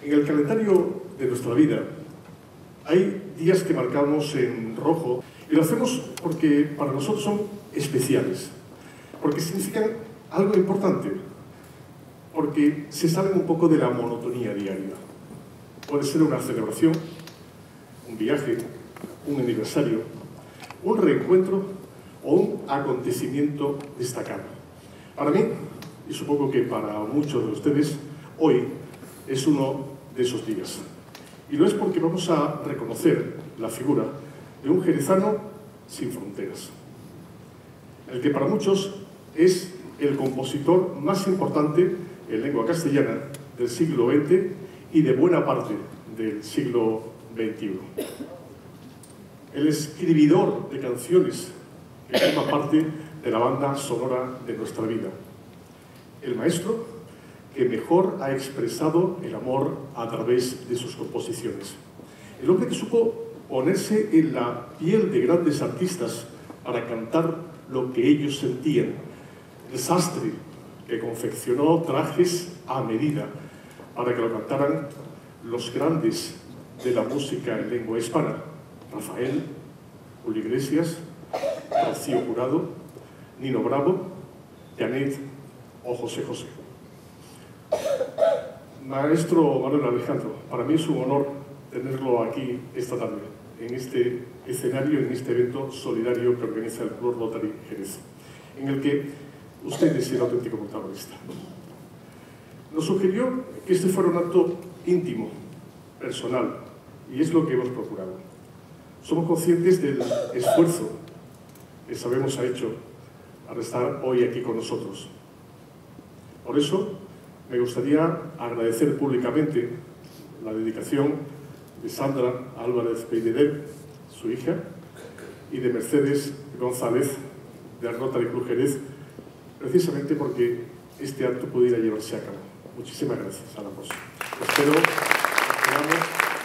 En el calendario de nuestra vida hay días que marcamos en rojo y lo hacemos porque para nosotros son especiales, porque significan algo importante, porque se salen un poco de la monotonía diaria. Puede ser una celebración, un viaje, un aniversario, un reencuentro o un acontecimiento destacado. Para mí, y supongo que para muchos de ustedes, hoy es uno de esos días. Y lo es porque vamos a reconocer la figura de un jerezano sin fronteras, el que para muchos es el compositor más importante en lengua castellana del siglo XX y de buena parte del siglo XXI. El escribidor de canciones que forma parte de la banda sonora de nuestra vida. El maestro que mejor ha expresado el amor a través de sus composiciones. El hombre que supo ponerse en la piel de grandes artistas para cantar lo que ellos sentían. El sastre que confeccionó trajes a medida para que lo cantaran los grandes de la música en lengua hispana. Rafael, Julio Iglesias, Rocío Jurado, Nino Bravo, Janet o José José. Maestro Manuel Alejandro, para mí es un honor tenerlo aquí esta tarde, en este escenario, en este evento solidario que organiza el Club Rotary Jerez, en el que usted es el auténtico protagonista. Nos sugirió que este fuera un acto íntimo, personal, y es lo que hemos procurado. Somos conscientes del esfuerzo que sabemos ha hecho para estar hoy aquí con nosotros. Por eso, me gustaría agradecer públicamente la dedicación de Sandra Álvarez Beideder, su hija, y de Mercedes González, de Rotary Club Jerez, precisamente porque este acto pudiera llevarse a cabo. Muchísimas gracias a ambos. Espero que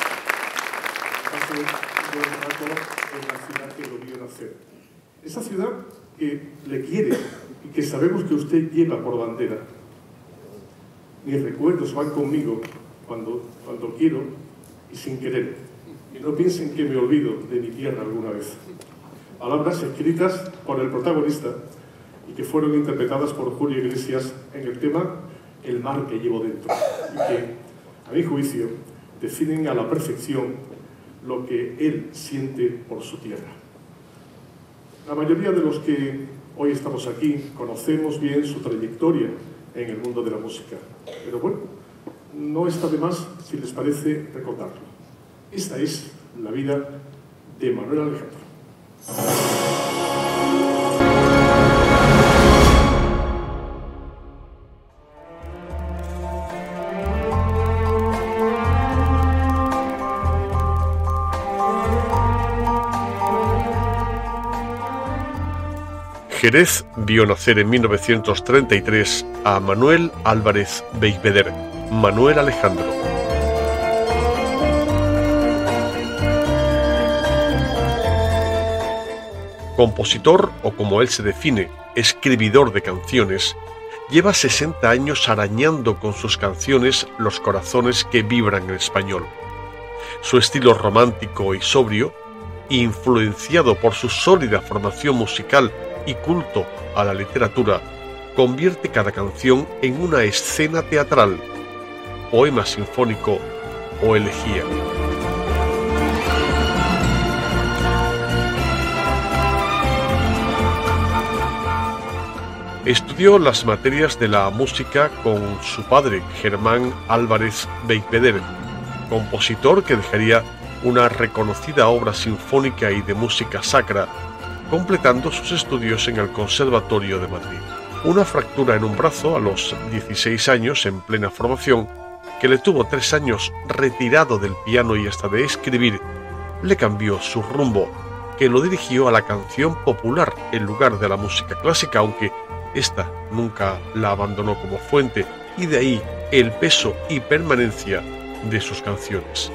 pasen un buen rato en la ciudad que lo vio nacer. Esa ciudad que le quiere y que sabemos que usted lleva por bandera. Mis recuerdos van conmigo cuando quiero y sin querer. Y no piensen que me olvido de mi tierra alguna vez. Palabras escritas por el protagonista y que fueron interpretadas por Julio Iglesias en el tema El mar que llevo dentro. Y que, a mi juicio, definen a la perfección lo que él siente por su tierra. La mayoría de los que hoy estamos aquí conocemos bien su trayectoria en el mundo de la música. Pero bueno, no está de más, si les parece, recordarlo. Esta es la vida de Manuel Alejandro. Jerez vio nacer en 1933 a Manuel Álvarez Beiveder, Manuel Alejandro. Compositor, o como él se define, escribidor de canciones, lleva 60 años arañando con sus canciones los corazones que vibran en español. Su estilo romántico y sobrio, influenciado por su sólida formación musical y culto a la literatura, convierte cada canción en una escena teatral, poema sinfónico o elegía. Estudió las materias de la música con su padre, Germán Álvarez Beiveder, compositor que dejaría una reconocida obra sinfónica y de música sacra, completando sus estudios en el Conservatorio de Madrid. Una fractura en un brazo a los 16 años en plena formación, que le tuvo 3 años retirado del piano y hasta de escribir, le cambió su rumbo, que lo dirigió a la canción popular en lugar de la música clásica, aunque esta nunca la abandonó como fuente, y de ahí el peso y permanencia de sus canciones.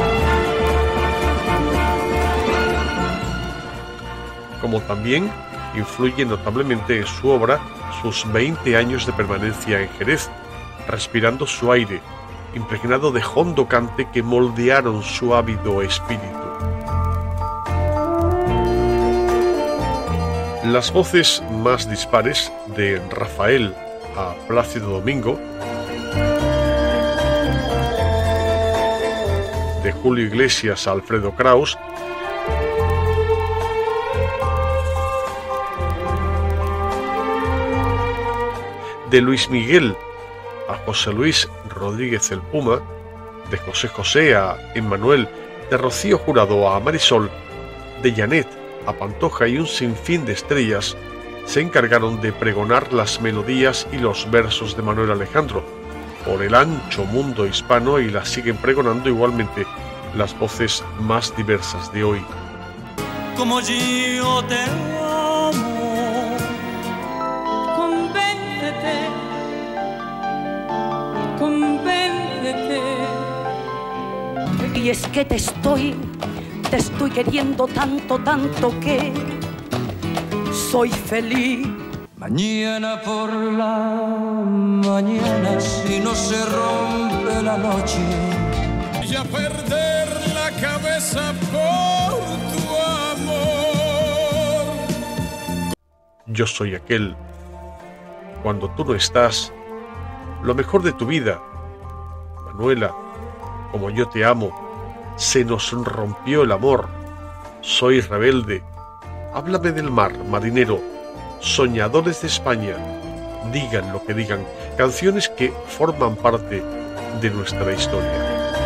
Como también influye notablemente en su obra sus 20 años de permanencia en Jerez, respirando su aire, impregnado de hondo cante que moldearon su ávido espíritu. Las voces más dispares, de Rafael a Plácido Domingo, de Julio Iglesias a Alfredo Kraus, de Luis Miguel a José Luis Rodríguez el Puma, de José José a Emmanuel, de Rocío Jurado a Marisol, de Janet a Pantoja y un sinfín de estrellas se encargaron de pregonar las melodías y los versos de Manuel Alejandro por el ancho mundo hispano, y las siguen pregonando igualmente las voces más diversas de hoy. Como yo te amo, convéncete, convéncete. Y es que te estoy queriendo tanto, tanto que soy feliz. Mañana por la mañana, si no se rompe la noche, y a perder la cabeza por tu amor. Yo soy aquel, cuando tú no estás, lo mejor de tu vida. Manuela, como yo te amo, se nos rompió el amor. Soy rebelde. Háblame del mar, marinero. Soñadores de España. Digan lo que digan. Canciones que forman parte de nuestra historia.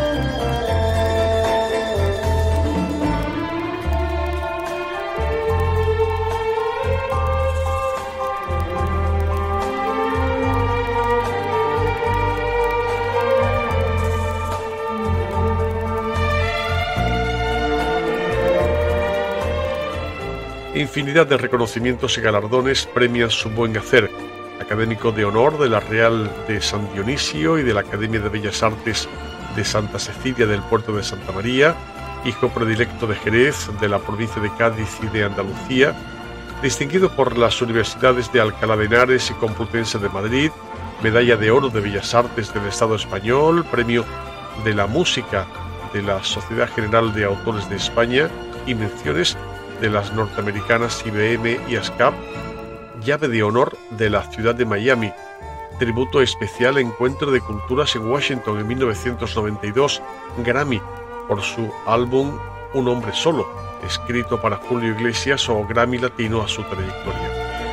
Infinidad de reconocimientos y galardones premian su buen hacer. Académico de honor de la Real de San Dionisio y de la Academia de Bellas Artes de Santa Cecilia del Puerto de Santa María, hijo predilecto de Jerez, de la provincia de Cádiz y de Andalucía, distinguido por las universidades de Alcalá de Henares y Complutense de Madrid, medalla de oro de Bellas Artes del Estado español, premio de la música de la Sociedad General de Autores de España y menciones de las norteamericanas IBM y ASCAP, llave de honor de la ciudad de Miami, tributo especial Encuentro de Culturas en Washington en 1992, Grammy por su álbum Un hombre solo, escrito para Julio Iglesias, o Grammy Latino a su trayectoria.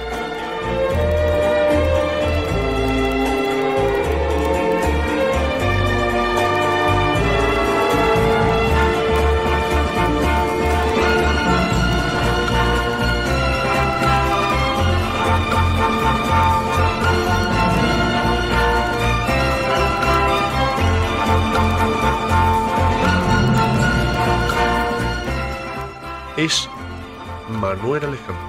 Es Manuel Alejandro.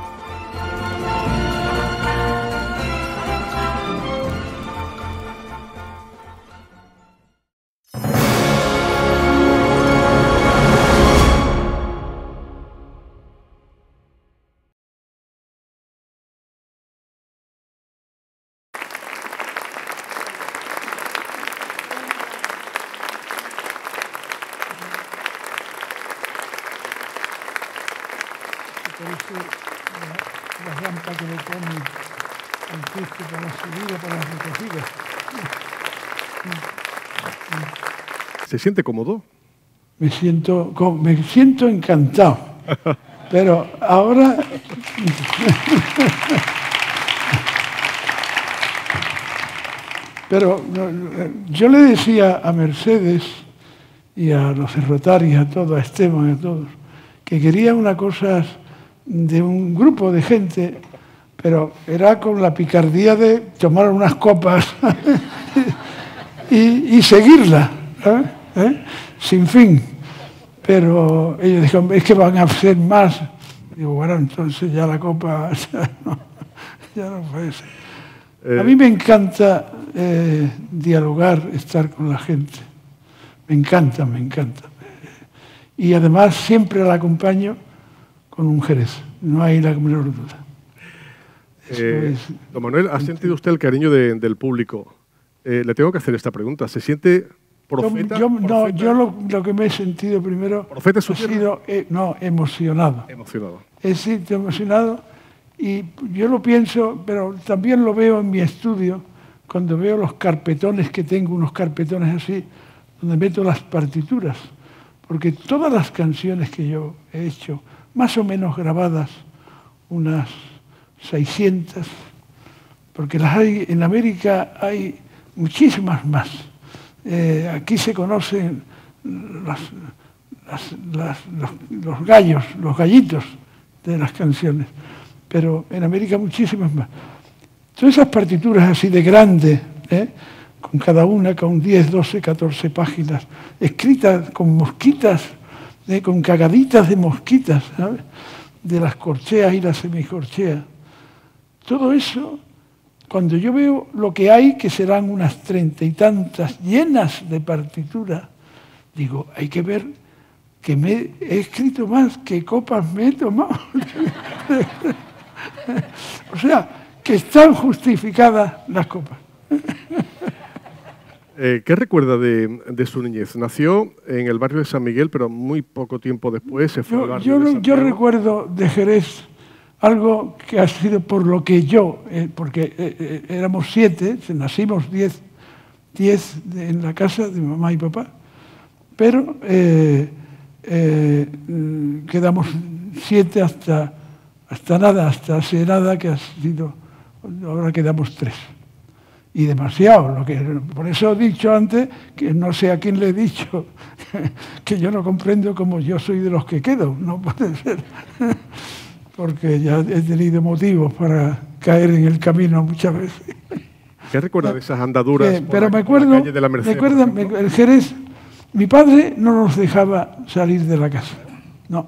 La rampa que le pone al Cristo para la subida, para la recogida. ¿Se siente cómodo? Me siento encantado, pero ahora yo le decía a Mercedes y a los Rotary, a todos, a Esteban, a todos, que quería una cosa de un grupo de gente, pero era con la picardía de tomar unas copas y seguirla, ¿sabes? Sin fin. Pero ellos dijeron, es que van a hacer más. Digo, bueno, entonces ya la copa ya no puede ser. A mí me encanta dialogar, estar con la gente. Me encanta, me encanta. Y además siempre la acompaño con un jerez. No hay la menor duda. Don Manuel, ¿ha sentido usted el cariño del público? Le tengo que hacer esta pregunta. ¿Se siente profeta? Yo lo que me he sentido primero ¿Profeta ha sido emocionado. Emocionado. He sido emocionado y yo lo pienso, pero también lo veo en mi estudio, cuando veo los carpetones que tengo, unos carpetones así, donde meto las partituras, porque todas las canciones que yo he hecho, más o menos grabadas, unas 600, porque las hay, en América hay muchísimas más. Aquí se conocen los gallos, los gallitos de las canciones, pero en América muchísimas más. Todas esas partituras así de grandes, con cada una con 10, 12, 14 páginas, escritas con mosquitas, con cagaditas de mosquitas, ¿sabes? De las corcheas y las semicorcheas. Todo eso, cuando yo veo lo que hay, que serán unas 30 y tantas llenas de partituras, digo, hay que ver que he escrito más, que copas me he tomado. O sea, que están justificadas las copas. ¿Qué recuerda de su niñez? Nació en el barrio de San Miguel, pero muy poco tiempo después se fue al barrio de Santiago. Yo recuerdo de Jerez algo que ha sido por lo que yo, porque éramos 7, nacimos 10 en la casa de mamá y papá, pero quedamos 7 hasta hace nada, que ha sido, ahora quedamos 3. Y demasiado. Por eso he dicho antes, que no sé a quién le he dicho, que yo no comprendo cómo yo soy de los que quedo. No puede ser. Porque ya he tenido motivos para caer en el camino muchas veces. ¿Qué recuerda de esas andaduras pero me acuerdo, por la calle de la Merced? El Jerez, mi padre no nos dejaba salir de la casa. No.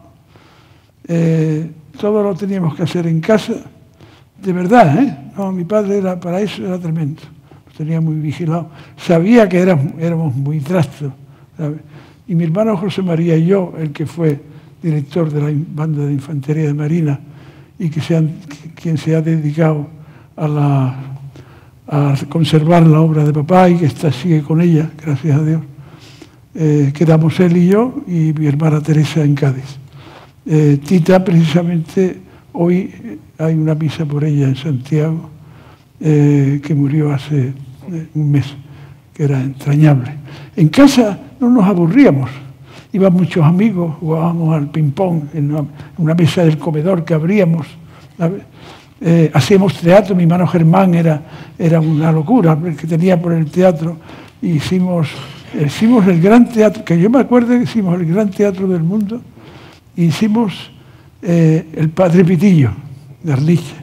Todo lo teníamos que hacer en casa. De verdad, No, mi padre para eso era tremendo. Nos tenía muy vigilado. Sabía que éramos muy trastos, ¿sabes? Y mi hermano José María y yo, el que fue director de la banda de infantería de Marina y quien se ha dedicado a conservar la obra de papá y que sigue con ella, gracias a Dios. Quedamos él y yo y mi hermana Teresa en Cádiz. Tita, precisamente, hoy hay una misa por ella en Santiago, que murió hace un mes, que era entrañable. En casa no nos aburríamos, iban muchos amigos, jugábamos al ping-pong en una mesa del comedor que abríamos, hacíamos teatro. Mi hermano Germán era una locura que tenía por el teatro. Hicimos el gran teatro, que yo me acuerdo que hicimos el gran teatro del mundo. Hicimos el Padre Pitillo de Arliche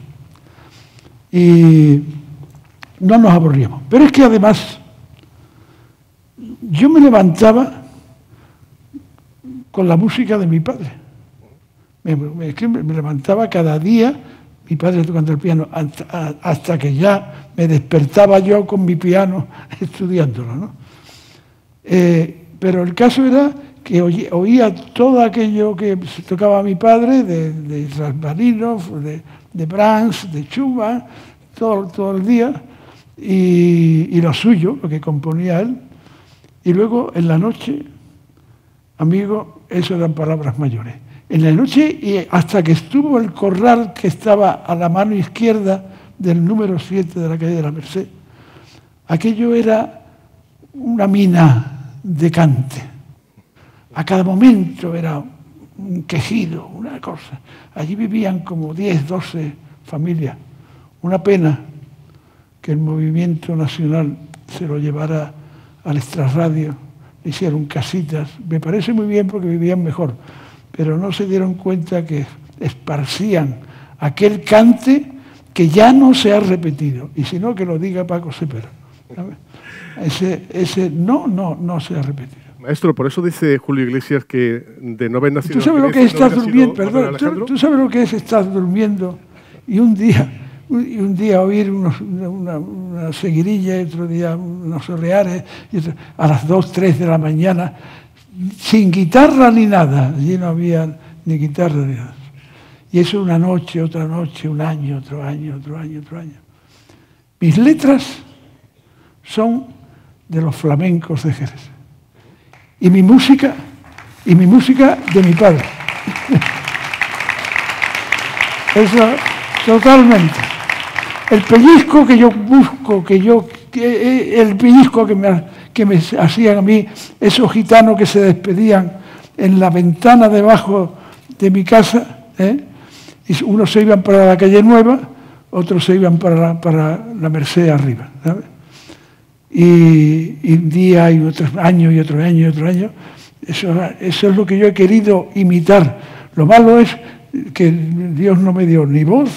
y no nos aburríamos. Pero es que además yo me levantaba con la música de mi padre. Me levantaba cada día, mi padre tocando el piano, hasta que ya me despertaba yo con mi piano estudiándolo, ¿no? Pero el caso era que oía todo aquello que tocaba mi padre, de Rachmaninoff, de Brahms, de Schumann, todo el día, y lo suyo, lo que componía él. Y luego, en la noche, amigo, eso eran palabras mayores. En la noche, y hasta que estuvo el corral que estaba a la mano izquierda del número 7 de la calle de la Merced, aquello era una mina de cante. A cada momento era un quejido, una cosa. Allí vivían como 10, 12 familias. Una pena que el movimiento nacional se lo llevara al extrarradio, le hicieron casitas. Me parece muy bien porque vivían mejor, pero no se dieron cuenta que esparcían aquel cante que ya no se ha repetido. Y si no, que lo diga Paco Cepero. Ese no se ha repetido. Maestro, por eso dice Julio Iglesias que de no haber nacido... ¿Tú sabes lo que es estar durmiendo? Perdón, ¿tú sabes lo que es estar durmiendo y un día oír una seguirilla y otro día unos orreares y a las 2, 3 de la mañana sin guitarra ni nada? Allí no había ni guitarra ni nada. Y eso una noche, otra noche, un año, otro año, otro año, otro año. Mis letras son de los flamencos de Jerez. Y mi música de mi padre. Eso, totalmente. El pellizco que yo busco, el pellizco que me hacían a mí, esos gitanos que se despedían en la ventana debajo de mi casa, y unos se iban para la calle Nueva, otros se iban para la Merced arriba, ¿sabes? Y un día y otro año y otro año y otro año. Eso es lo que yo he querido imitar. Lo malo es que Dios no me dio ni voz,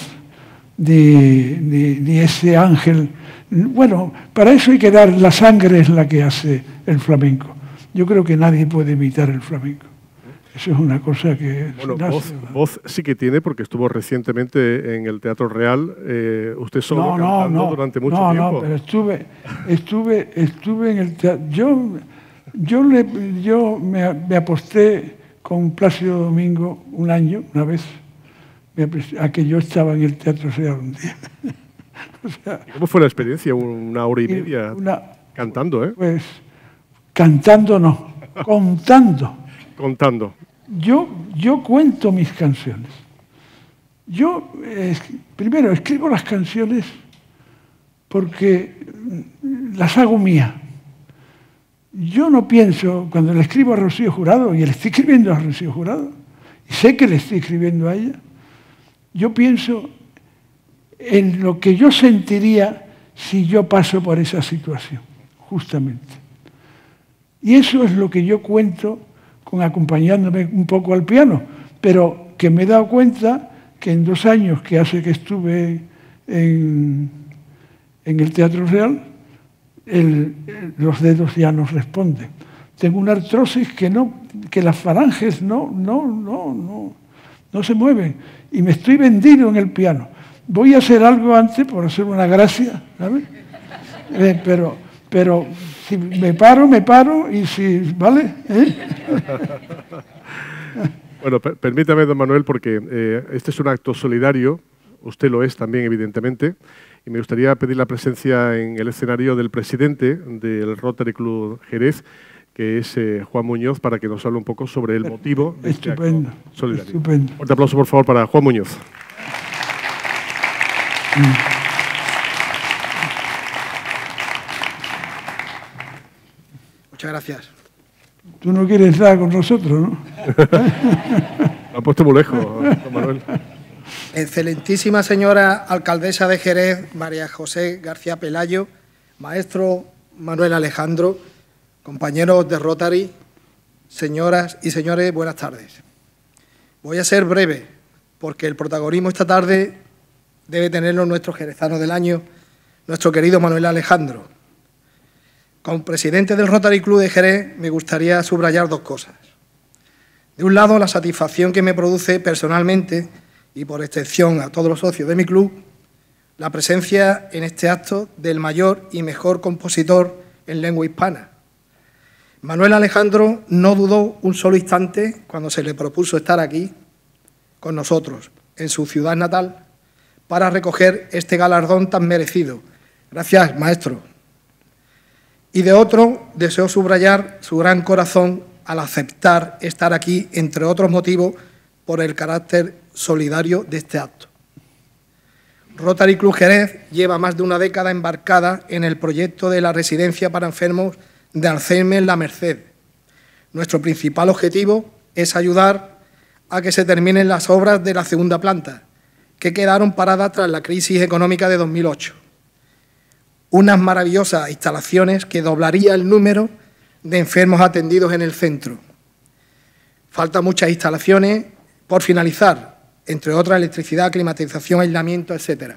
ni ese ángel. Bueno, para eso hay que dar, la sangre es la que hace el flamenco. Yo creo que nadie puede imitar el flamenco. Eso es una cosa que... Bueno, voz sí que tiene, porque estuvo recientemente en el Teatro Real, usted solo cantando durante mucho tiempo. No, pero estuve en el teatro. Yo me aposté con Plácido Domingo un año, una vez, a que yo estaba en el Teatro Real un día. O sea, ¿cómo fue la experiencia? Una hora y media cantando, ¿eh? Pues cantando no, contando. Contando. Yo cuento mis canciones. Yo primero escribo las canciones porque las hago mías. Yo no pienso, cuando le escribo a Rocío Jurado, y le estoy escribiendo a Rocío Jurado, y sé que le estoy escribiendo a ella, yo pienso en lo que yo sentiría si yo paso por esa situación, justamente. Y eso es lo que yo cuento acompañándome un poco al piano, pero que me he dado cuenta que en 2 años que hace que estuve en el Teatro Real, los dedos ya no responden. Tengo una artrosis que las falanges no se mueven, y me estoy vendido en el piano. Voy a hacer algo antes por hacer una gracia, ¿sabes? Pero si me paro, y si... ¿Vale? Bueno, permítame, don Manuel, porque este es un acto solidario, usted lo es también, evidentemente, y me gustaría pedir la presencia en el escenario del presidente del Rotary Club Jerez, que es Juan Muñoz, para que nos hable un poco sobre el motivo de este acto solidario. Estupendo. Un aplauso, por favor, para Juan Muñoz. Muchas gracias. Tú no quieres estar con nosotros, ¿no? Lo han puesto muy lejos, don Manuel. Excelentísima señora alcaldesa de Jerez, María José García Pelayo, maestro Manuel Alejandro, compañeros de Rotary, señoras y señores, buenas tardes. Voy a ser breve, porque el protagonismo esta tarde debe tenerlo nuestro jerezano del año, nuestro querido Manuel Alejandro. Como presidente del Rotary Club de Jerez, me gustaría subrayar 2 cosas. De un lado, la satisfacción que me produce personalmente, y por extensión a todos los socios de mi club, la presencia en este acto del mayor y mejor compositor en lengua hispana. Manuel Alejandro no dudó un solo instante cuando se le propuso estar aquí con nosotros, en su ciudad natal, para recoger este galardón tan merecido. Gracias, maestro. Y de otro, deseo subrayar su gran corazón al aceptar estar aquí, entre otros motivos, por el carácter solidario de este acto. Rotary Club Jerez lleva más de una década embarcada en el proyecto de la residencia para enfermos de Alzheimer La Merced. Nuestro principal objetivo es ayudar a que se terminen las obras de la segunda planta, que quedaron paradas tras la crisis económica de 2008. Unas maravillosas instalaciones que doblaría el número de enfermos atendidos en el centro. Faltan muchas instalaciones por finalizar, entre otras electricidad, climatización, aislamiento, etc.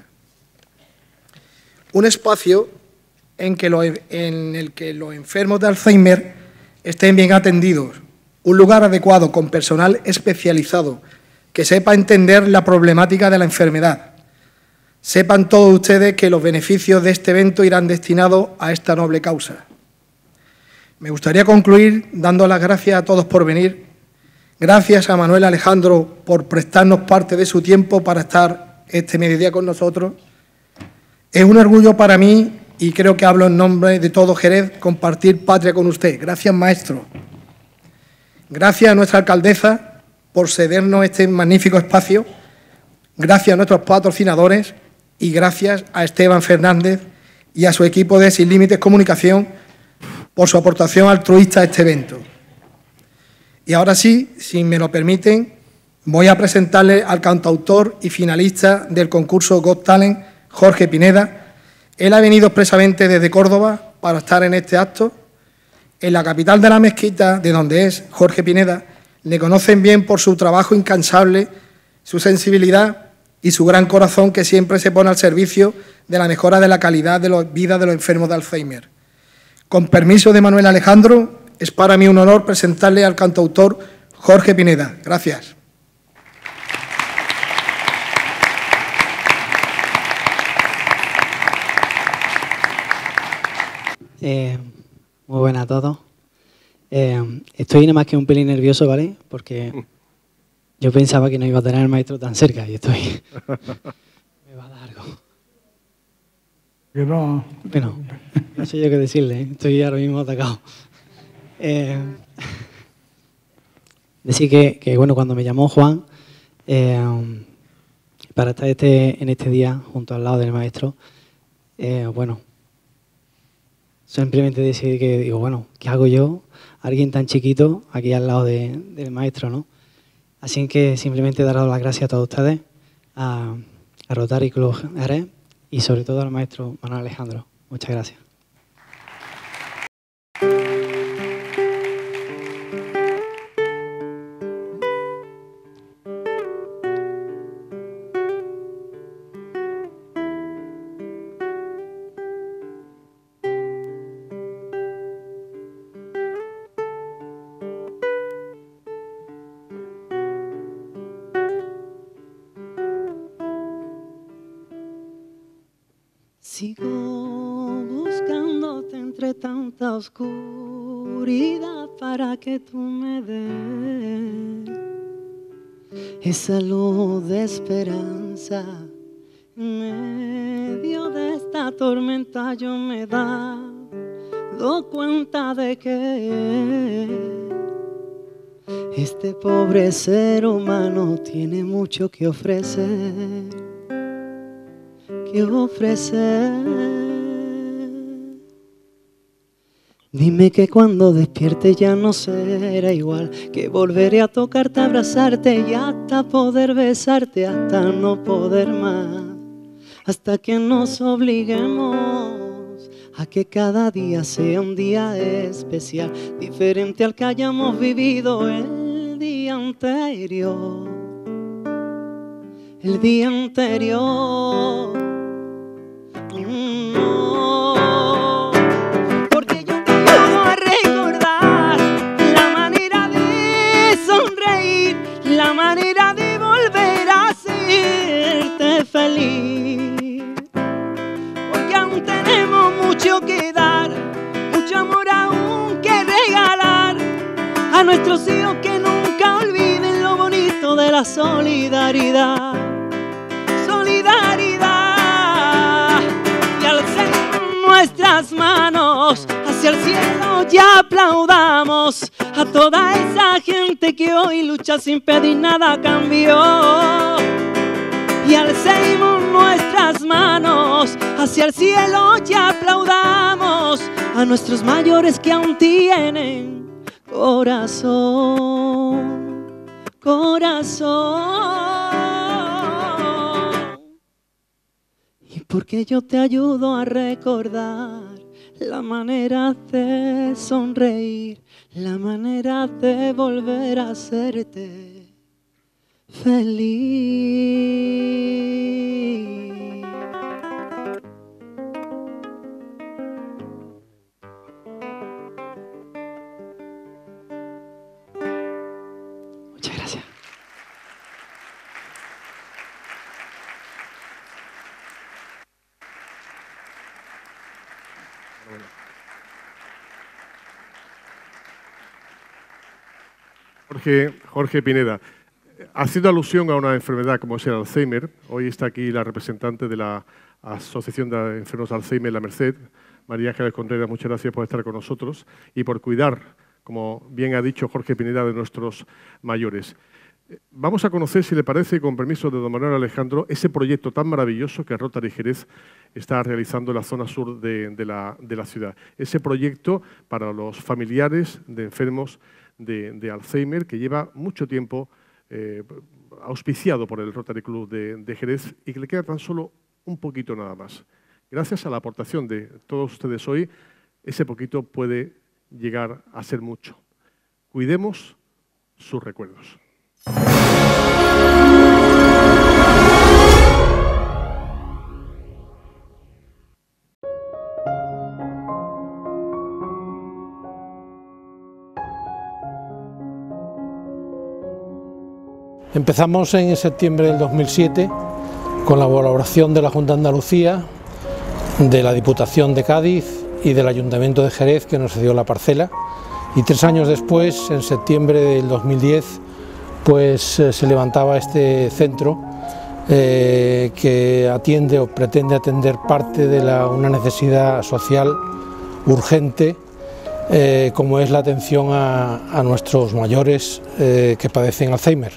Un espacio en el que los enfermos de Alzheimer estén bien atendidos, un lugar adecuado con personal especializado que sepa entender la problemática de la enfermedad. Sepan todos ustedes que los beneficios de este evento irán destinados a esta noble causa. Me gustaría concluir dando las gracias a todos por venir. Gracias a Manuel Alejandro por prestarnos parte de su tiempo para estar este mediodía con nosotros. Es un orgullo para mí, y creo que hablo en nombre de todo Jerez, compartir patria con usted. Gracias, maestro. Gracias a nuestra alcaldesa por cedernos este magnífico espacio. Gracias a nuestros patrocinadores y gracias a Esteban Fernández y a su equipo de Sin Límites Comunicación por su aportación altruista a este evento. Y ahora sí, si me lo permiten, voy a presentarle al cantautor y finalista del concurso Got Talent, Jorge Pineda. Él ha venido expresamente desde Córdoba para estar en este acto. En la capital de la mezquita, de donde es Jorge Pineda, le conocen bien por su trabajo incansable, su sensibilidad y su gran corazón que siempre se pone al servicio de la mejora de la calidad de la vida de los enfermos de Alzheimer. Con permiso de Manuel Alejandro, es para mí un honor presentarle al cantautor Jorge Pineda. Gracias. Muy buenas a todos. Estoy nada más que un pelín nervioso, ¿vale? Porque yo pensaba que no iba a tener al maestro tan cerca y estoy... Me va a dar algo. Que no... Bueno, no sé yo qué decirle, ¿eh? Estoy ahora mismo atacado. Decir que, bueno, cuando me llamó Juan para estar en este día junto al lado del maestro, bueno, simplemente decidí que digo, bueno, ¿qué hago yo? Alguien tan chiquito aquí al lado del maestro, ¿no? Así que simplemente daros las gracias a todos ustedes, a Rotary Club Jerez y sobre todo al maestro Manuel Alejandro. Muchas gracias. Sigo buscándote entre tanta oscuridad para que tú me des esa luz de esperanza. En medio de esta tormenta yo me he dado cuenta de que este pobre ser humano tiene mucho que ofrecer. Que ofrecer. Dime que cuando despierte ya no será igual, que volveré a tocarte, abrazarte y hasta poder besarte, hasta no poder más, hasta que nos obliguemos a que cada día sea un día especial, diferente al que hayamos vivido el día anterior. El día anterior. No, porque yo te ayudo a recordar la manera de sonreír, la manera de volver a hacerte feliz. Porque aún tenemos mucho que dar, mucho amor aún que regalar a nuestros hijos, que nunca olviden lo bonito de la solidaridad. Solidaridad. Y alcemos nuestras manos hacia el cielo y aplaudamos a toda esa gente que hoy lucha sin pedir nada a cambio. Y alcemos nuestras manos hacia el cielo y aplaudamos a nuestros mayores que aún tienen corazón, corazón. Y porque yo te ayudo a recordar la manera de sonreír, la manera de volver a hacerte feliz. Muchas gracias. Jorge Pineda, haciendo alusión a una enfermedad como es el Alzheimer, hoy está aquí la representante de la Asociación de Enfermos de Alzheimer, La Merced, María Ángeles Contreras, muchas gracias por estar con nosotros y por cuidar, como bien ha dicho Jorge Pineda, de nuestros mayores. Vamos a conocer, si le parece, con permiso de don Manuel Alejandro, ese proyecto tan maravilloso que Rotary Jerez está realizando en la zona sur de la ciudad. Ese proyecto para los familiares de enfermos de Alzheimer, que lleva mucho tiempo auspiciado por el Rotary Club de Jerez y que le queda tan solo un poquito nada más. Gracias a la aportación de todos ustedes hoy, ese poquito puede llegar a ser mucho. Cuidemos sus recuerdos. Empezamos en septiembre del 2007 con la colaboración de la Junta de Andalucía, de la Diputación de Cádiz y del Ayuntamiento de Jerez, que nos cedió la parcela, y 3 años después, en septiembre del 2010, pues se levantaba este centro que atiende o pretende atender parte de una necesidad social urgente, como es la atención a nuestros mayores que padecen Alzheimer.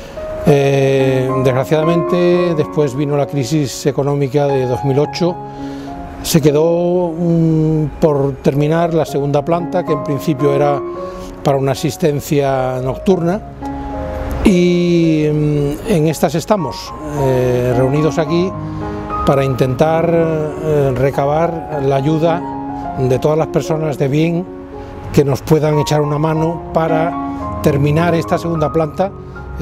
Desgraciadamente, después vino la crisis económica de 2008, se quedó por terminar la segunda planta, que en principio era para una asistencia nocturna, y en estas estamos, reunidos aquí para intentar recabar la ayuda de todas las personas de bien que nos puedan echar una mano para terminar esta segunda planta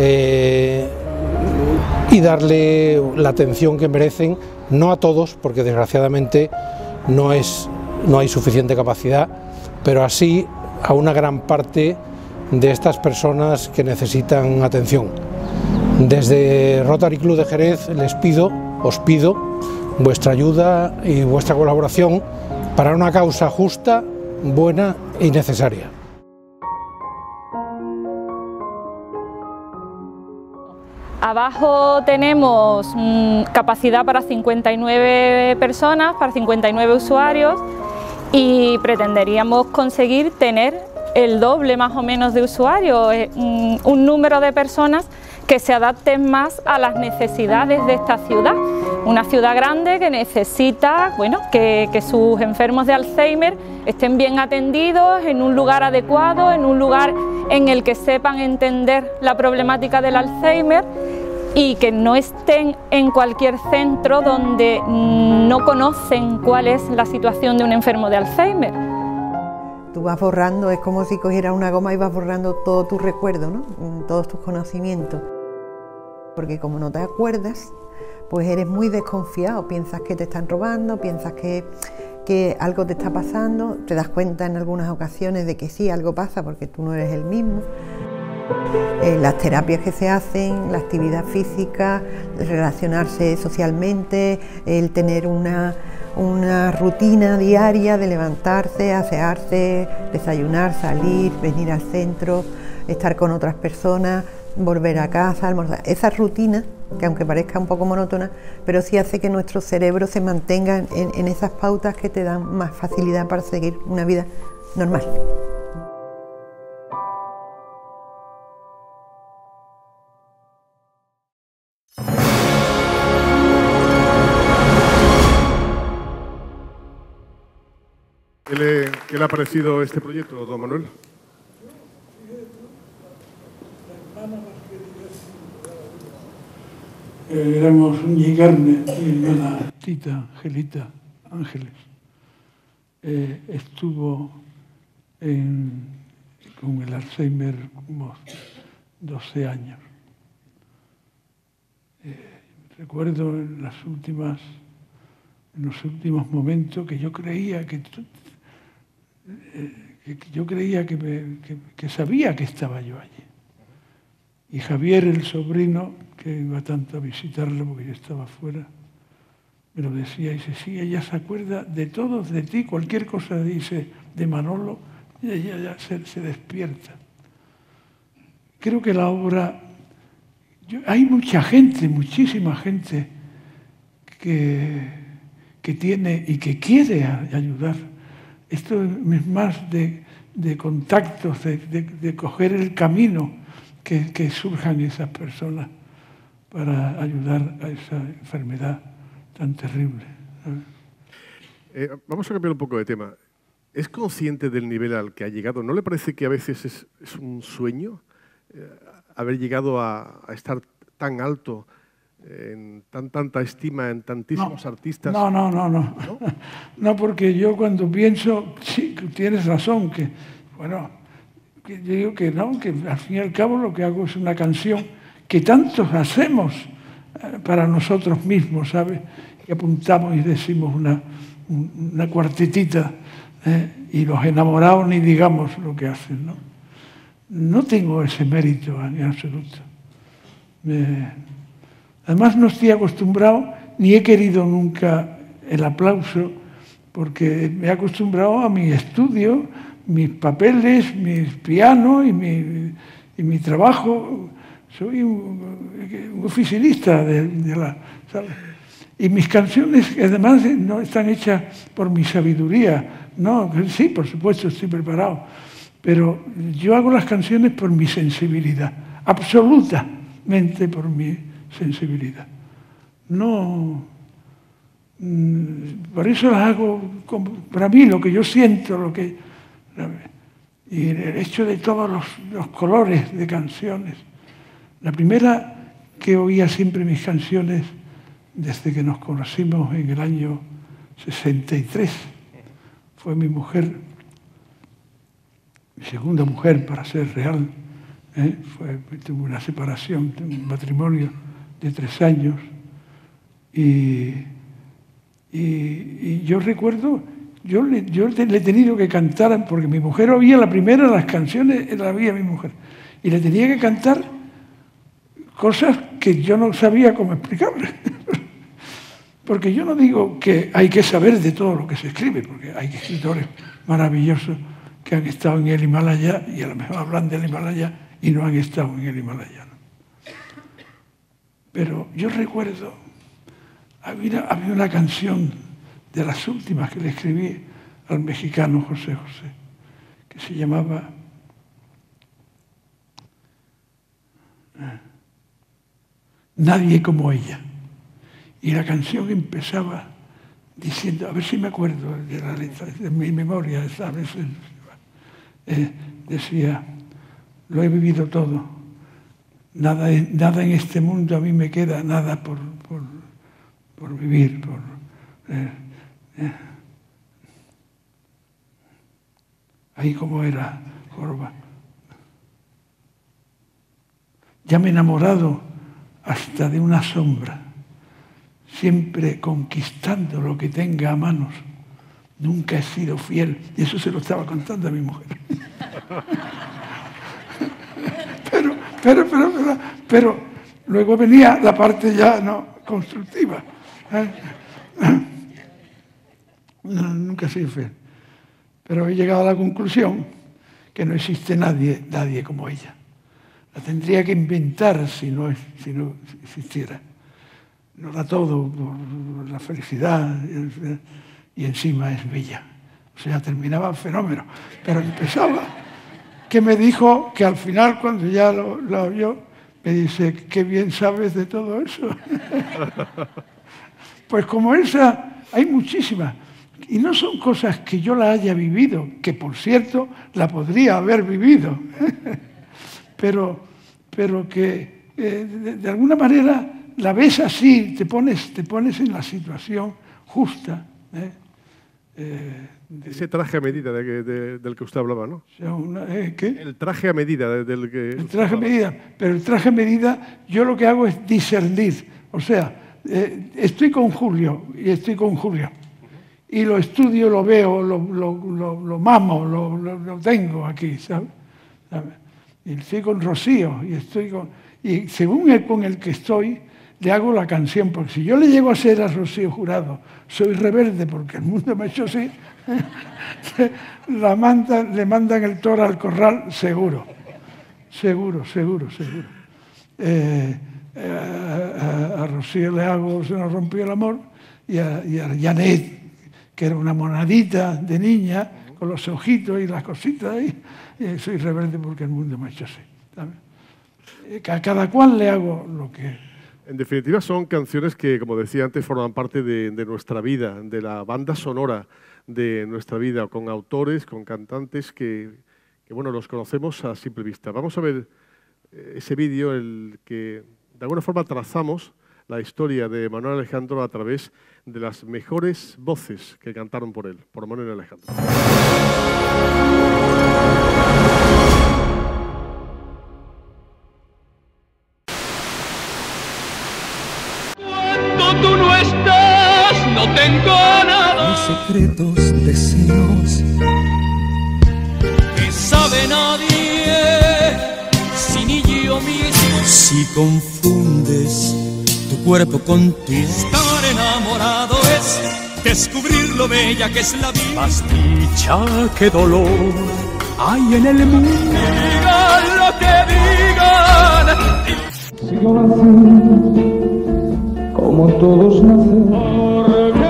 y darle la atención que merecen, no a todos, porque desgraciadamente no hay suficiente capacidad, pero así a una gran parte de estas personas que necesitan atención. Desde Rotary Club de Jerez os pido vuestra ayuda y vuestra colaboración para una causa justa, buena y necesaria. Abajo tenemos capacidad para 59 personas, para 59 usuarios, y pretenderíamos conseguir tener el doble más o menos de usuarios, un número de personas que se adapten más a las necesidades de esta ciudad. Una ciudad grande que necesita, bueno, que sus enfermos de Alzheimer estén bien atendidos, en un lugar adecuado, en un lugar en el que sepan entender la problemática del Alzheimer, y que no estén en cualquier centro donde no conocen cuál es la situación de un enfermo de Alzheimer. Tú vas borrando, es como si cogieras una goma y vas borrando todo tu recuerdo, ¿no? Todos tus conocimientos. Porque como no te acuerdas, pues eres muy desconfiado, piensas que te están robando, piensas que algo te está pasando, te das cuenta en algunas ocasiones de que sí, algo pasa porque tú no eres el mismo. Las terapias que se hacen, la actividad física, el relacionarse socialmente, el tener una rutina diaria de levantarse, asearse, desayunar, salir, venir al centro, estar con otras personas, volver a casa, almorzar. Esa rutina, que aunque parezca un poco monótona, pero sí hace que nuestro cerebro se mantenga en esas pautas que te dan más facilidad para seguir una vida normal. ¿Qué le ha parecido este proyecto, don Manuel? Éramos uña y carne, mi hermana Tita, Angelita, Ángeles, estuvo con el Alzheimer como 12 años. Recuerdo en los últimos momentos que yo creía que sabía que estaba yo allí. Y Javier, el sobrino, que iba tanto a visitarlo porque yo estaba fuera, me lo decía, y dice, sí, ella se acuerda de todos, de ti, cualquier cosa dice de Manolo, y ella ya se despierta. creo que la obra... hay mucha gente, muchísima gente que tiene y que quiere ayudar. Esto es más de contactos, de coger el camino que surjan esas personas para ayudar a esa enfermedad tan terrible. Vamos a cambiar un poco de tema. ¿Es consciente del nivel al que ha llegado? ¿No le parece que a veces es un sueño haber llegado a estar tan alto, en tanta estima en tantísimos artistas? No. No, porque yo cuando pienso, sí, tienes razón, que yo digo que no, que al fin y al cabo lo que hago es una canción que tantos hacemos para nosotros mismos, ¿sabes? Y apuntamos y decimos una cuartetita, y los enamorados ni digamos lo que hacen, ¿no? No tengo ese mérito en absoluto. Además no estoy acostumbrado, ni he querido nunca el aplauso, porque me he acostumbrado a mi estudio, mis papeles, mis pianos y mi trabajo. Soy un oficinista ¿sabes? Y mis canciones, además, no están hechas por mi sabiduría. No, sí, por supuesto, estoy preparado. Pero yo hago las canciones por mi sensibilidad, absolutamente por mi sensibilidad. No, por eso las hago para mí, lo que yo siento, y el hecho de todos los colores de canciones. La primera que oía siempre mis canciones desde que nos conocimos en el año 63 fue mi mujer, mi segunda mujer para ser real. Tuve una separación, un matrimonio de 3 años y yo recuerdo, yo le he tenido que cantar, porque mi mujer oía la primera de las canciones, la oía mi mujer, y le tenía que cantar cosas que yo no sabía cómo explicarle. Porque yo no digo que hay que saber de todo lo que se escribe, porque hay escritores maravillosos que han estado en el Himalaya y a lo mejor hablan del Himalaya y no han estado en el Himalaya, ¿no? Pero yo recuerdo, había una canción de las últimas que le escribí al mexicano José José, que se llamaba Nadie como ella. Y la canción empezaba diciendo, a ver si me acuerdo de la letra, de mi memoria, ¿sabes? Decía, lo he vivido todo, nada en este mundo a mí me queda, nada por vivir, ahí como era, Jorba. Ya me he enamorado hasta de una sombra, siempre conquistando lo que tenga a manos. Nunca he sido fiel. Y eso se lo estaba contando a mi mujer. Pero luego venía la parte ya no constructiva. Nunca he sido fiel. Pero he llegado a la conclusión que no existe nadie como ella. La tendría que inventar si no existiera. Nos da todo por la felicidad y encima es bella. O sea, terminaba el fenómeno. Pero empezaba, que me dijo que al final, cuando ya lo oyó, me dice, qué bien sabes de todo eso. Pues como esa, hay muchísimas. Y no son cosas que yo la haya vivido, que por cierto la podría haber vivido. Pero que de alguna manera la ves así, te pones en la situación justa. Ese traje a medida del que usted hablaba, ¿no? ¿Qué? El traje a medida del que... El traje a medida. Pero el traje a medida, yo lo que hago es discernir. O sea, estoy con Julio y estoy con Julia. Y lo estudio, lo veo, lo mamo, lo tengo aquí, ¿sabes? Y estoy con Rocío y según con el que estoy, le hago la canción, porque si yo le llego a ser a Rocío Jurado, soy rebelde porque el mundo me ha hecho así, le mandan el toro al corral seguro. Seguro. A Rocío le hago Se nos rompió el amor, y a Janet, que era una monadita de niña, con los ojitos y las cositas ahí, y soy rebelde porque el mundo me ha hecho así, ¿sabes? A cada cual le hago lo que... En definitiva, son canciones que, como decía antes, forman parte de nuestra vida, de la banda sonora de nuestra vida, con autores, con cantantes que bueno, los conocemos a simple vista. Vamos a ver ese vídeo, el que de alguna forma trazamos la historia de Manuel Alejandro a través de las mejores voces que cantaron por él, por Manuel Alejandro. Cuando tú no estás, no tengo nada. Mis secretos deseos Que sabe nadie, si ni yo mismo. Si confundes tu cuerpo con tu... Estar enamorado es descubrir lo bella que es la vida. Más dicha que dolor hay en el mundo. Digan lo que digan. Sigo naciendo como todos nacen.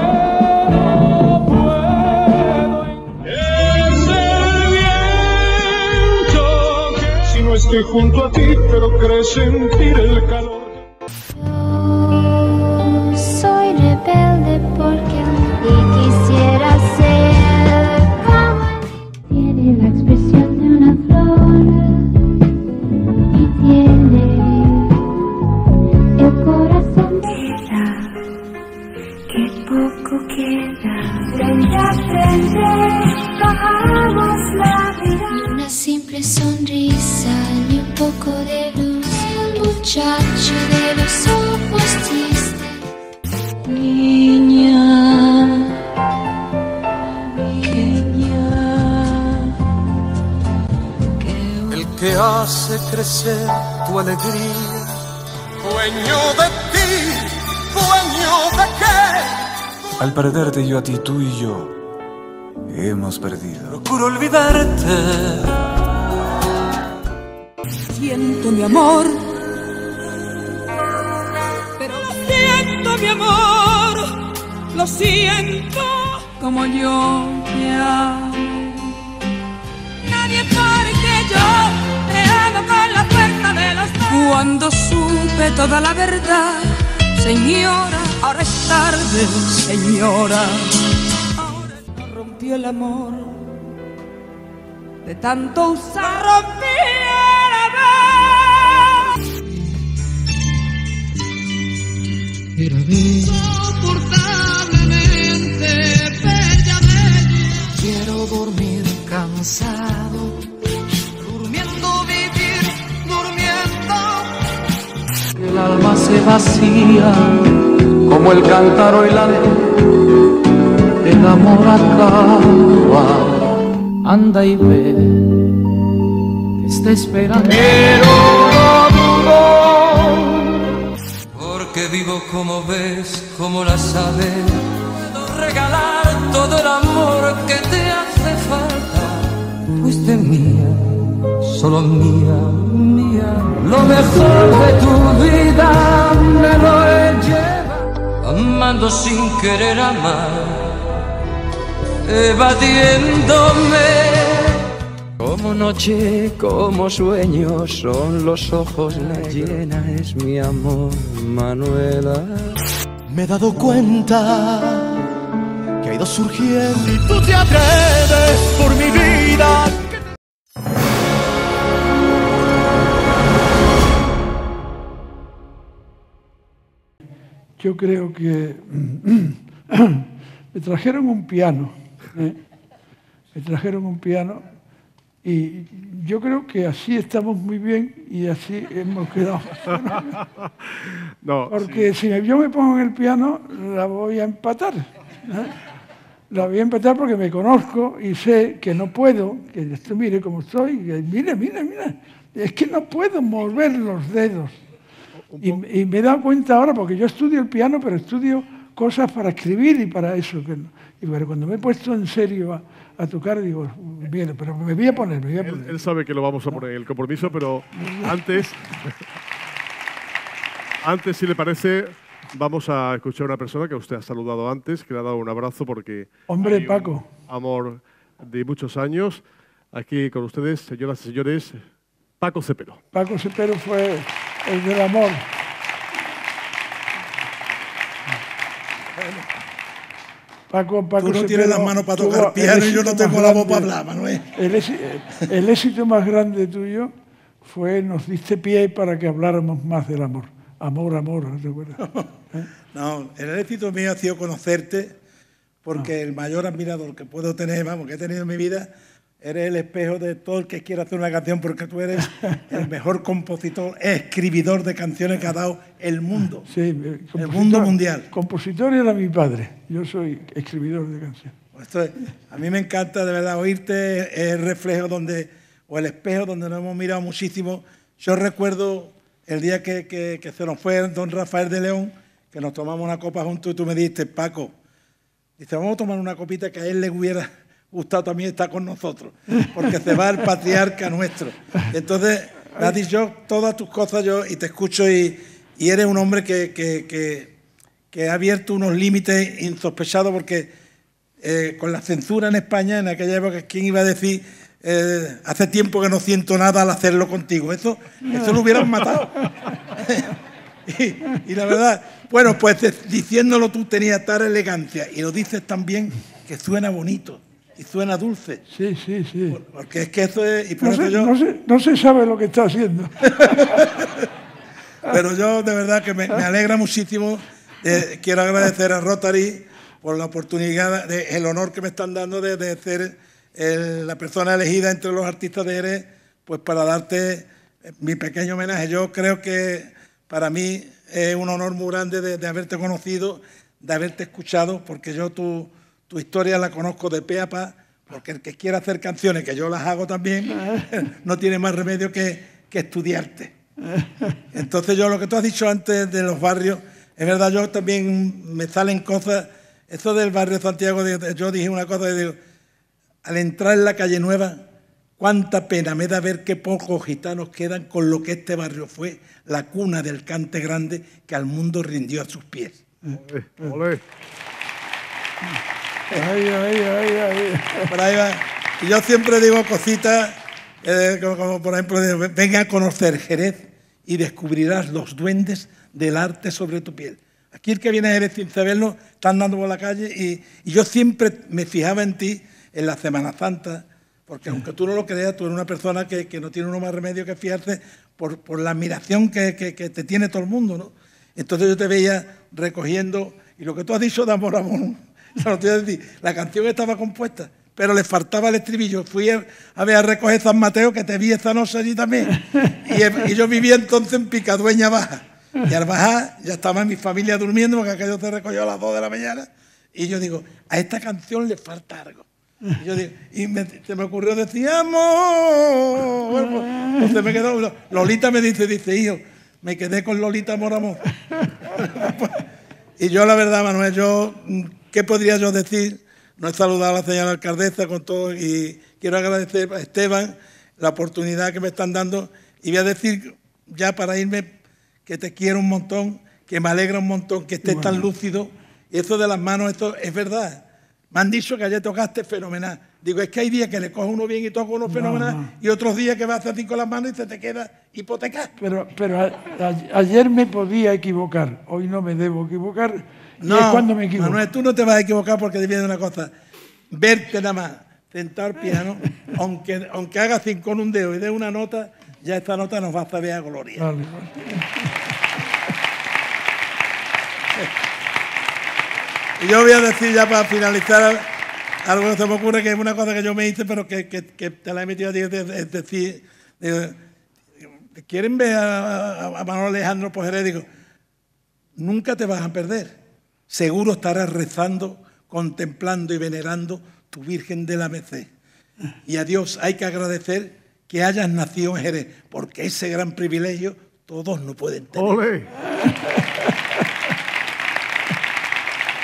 No estoy junto a ti, pero crees sentir el calor. Yo soy rebelde porque quisiera ser como él. Tiene la expresión de una flor y tiene el corazón de que poco queda. Frente a frente bajamos la vida. Una simple sonrisa, ni un poco de luz. El muchacho de los ojos tristes. Niña, pequeña. El que hace crecer tu alegría. Dueño de ti, dueño de qué. Al perderte yo a ti, tú y yo hemos perdido. Procuro olvidarte. Siento mi amor, pero lo siento mi amor, lo siento como yo te amo. Nadie porque yo te amo con la fuerza de los dos. Cuando supe toda la verdad, señora, ahora es tarde, señora. Ahora no rompió el amor de tanto usar. Rompí el amor. Era Soportablemente bella, bella. Quiero dormir cansado, Durmiendo vivir, durmiendo. el alma se vacía como el cántaro y la ley. El amor acaba. Anda y ve, te está esperando. Pero no dudo, porque vivo como ves, como la sabes. Puedo regalar todo el amor que te hace falta. Fuiste mía, solo mía. Lo mejor de tu vida me lo he llevado. Amando sin querer amar. Evadiéndome. Como noche, como sueño, son los ojos negros. Llena es mi amor, Manuela. Me he dado cuenta que ha ido surgiendo. Y tú te atreves por mi vida. Yo creo que me trajeron un piano. Me trajeron un piano y yo creo que así estamos muy bien y así hemos quedado. No, porque sí. si yo me pongo en el piano, la voy a empatar. La voy a empatar porque me conozco y sé que no puedo, que esto, mire cómo estoy, que mira. Es que no puedo mover los dedos. Y me he dado cuenta ahora, porque yo estudio el piano, pero estudio cosas para escribir y para eso. Y bueno, cuando me he puesto en serio a tocar, digo, bien, pero me voy a poner. Él sabe que lo vamos a poner en el compromiso, pero antes, si le parece, vamos a escuchar a una persona que usted ha saludado antes, que le ha dado un abrazo porque... Hombre, Paco. Amor de muchos años. Aquí con ustedes, señoras y señores, Paco Cepero. Paco Cepero fue el del amor. Paco Tú no Cepero tienes las manos para tocar piano y yo no tengo la voz para hablar, Manuel. El éxito más grande tuyo fue nos diste pie para que habláramos más del amor. Amor, ¿no te acuerdas? No, el éxito mío ha sido conocerte, porque el mayor admirador que puedo tener, que he tenido en mi vida, eres el espejo de todo el que quiera hacer una canción, porque tú eres el mejor compositor, escribidor de canciones que ha dado el mundo. Sí, el mundo mundial. Compositor era mi padre, yo soy escribidor de canciones. A mí me encanta de verdad oírte, el reflejo o el espejo donde nos hemos mirado muchísimo. Yo recuerdo el día que se nos fue don Rafael de León, que nos tomamos una copa juntos y tú me dijiste, Paco, dice, vamos a tomar una copita que a él le hubiera gustado también estar con nosotros, porque se va el patriarca nuestro. Entonces, me has dicho todas tus cosas y te escucho y eres un hombre que ha abierto unos límites insospechados, porque con la censura en España, en aquella época, ¿quién iba a decir hace tiempo que no siento nada al hacerlo contigo? Eso lo hubieran matado. y la verdad, bueno, pues diciéndolo tú tenías tal elegancia y lo dices también que suena bonito. Y suena dulce. Sí. Porque es que eso es... Y por no se sabe lo que está haciendo. Pero yo de verdad que me alegra muchísimo. Quiero agradecer a Rotary por la oportunidad, el honor que me están dando de ser la persona elegida entre los artistas de Jerez, pues para darte mi pequeño homenaje. Yo creo que para mí es un honor muy grande de haberte conocido, de haberte escuchado, porque yo tu historia la conozco de pe a pa, porque el que quiera hacer canciones, que yo las hago también, no tiene más remedio que estudiarte. Entonces yo lo que tú has dicho antes de los barrios, es verdad, yo también me salen cosas, eso del barrio de Santiago, yo dije una cosa, digo, al entrar en la calle Nueva, cuánta pena me da ver qué pocos gitanos quedan con lo que este barrio fue, la cuna del cante grande que al mundo rindió a sus pies. Olé. Por ahí va. Y yo siempre digo cositas, como por ejemplo, venga a conocer Jerez y descubrirás los duendes del arte sobre tu piel. Aquí el que viene a Jerez sin saberlo, está andando por la calle y yo siempre me fijaba en ti en la Semana Santa, porque aunque tú no lo creas, tú eres una persona que no tiene uno más remedio que fijarse por la admiración que te tiene todo el mundo, ¿no? Entonces yo te veía recogiendo, y lo que tú has dicho de amor, la canción estaba compuesta, pero le faltaba el estribillo. Fui a ver a recoger San Mateo, que te vi esta noche allí también, y yo vivía entonces en Picadueña Baja, y al bajar ya estaba mi familia durmiendo, porque aquello se recogió a las 2 de la mañana, y yo digo, a esta canción le falta algo. Y yo digo, se me ocurrió decir, amor. Entonces me quedó, Lolita me dice, hijo, me quedé con Lolita Amor. Y yo la verdad, Manuel, ¿qué podría yo decir? No he saludado a la señora alcaldesa con todo, y quiero agradecer a Esteban la oportunidad que me están dando, y voy a decir ya para irme que te quiero un montón, que me alegra un montón que estés tan lúcido, y eso de las manos, esto es verdad. Me han dicho que ayer tocaste fenomenal. Digo, es que hay días que le coge uno bien y toca uno fenomenal, y otros días que vas así con las manos y se te queda hipotecado. Pero ayer me podía equivocar, hoy no me debo equivocar, y es cuando me equivoco. Manuel, tú no te vas a equivocar, porque te viene una cosa, verte nada más, sentar piano, aunque hagas 5 con un dedo y dé una nota, ya esta nota nos va a saber a gloria. Vale. Y yo voy a decir ya para finalizar algo que se me ocurre, que es una cosa que yo me hice, pero que te la he metido a ti, es decir, ¿quieren ver a Manuel Alejandro Pojeré? Digo, nunca te vas a perder. Seguro estarás rezando, contemplando y venerando tu Virgen de la Merced. Y a Dios hay que agradecer que hayas nacido en Jerez, porque ese gran privilegio todos no pueden tener. ¡Ole!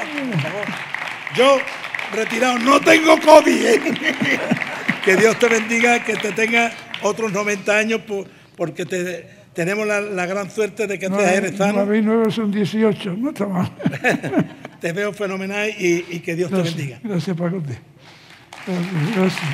por favor. Yo, retirado, no tengo COVID, ¿eh? Que Dios te bendiga, que te tenga otros 90 años, porque tenemos la gran suerte de que te eres sano. 9 y 9 son 18, no está mal. Te veo fenomenal y que Dios te bendiga. Gracias, Pacote. Gracias.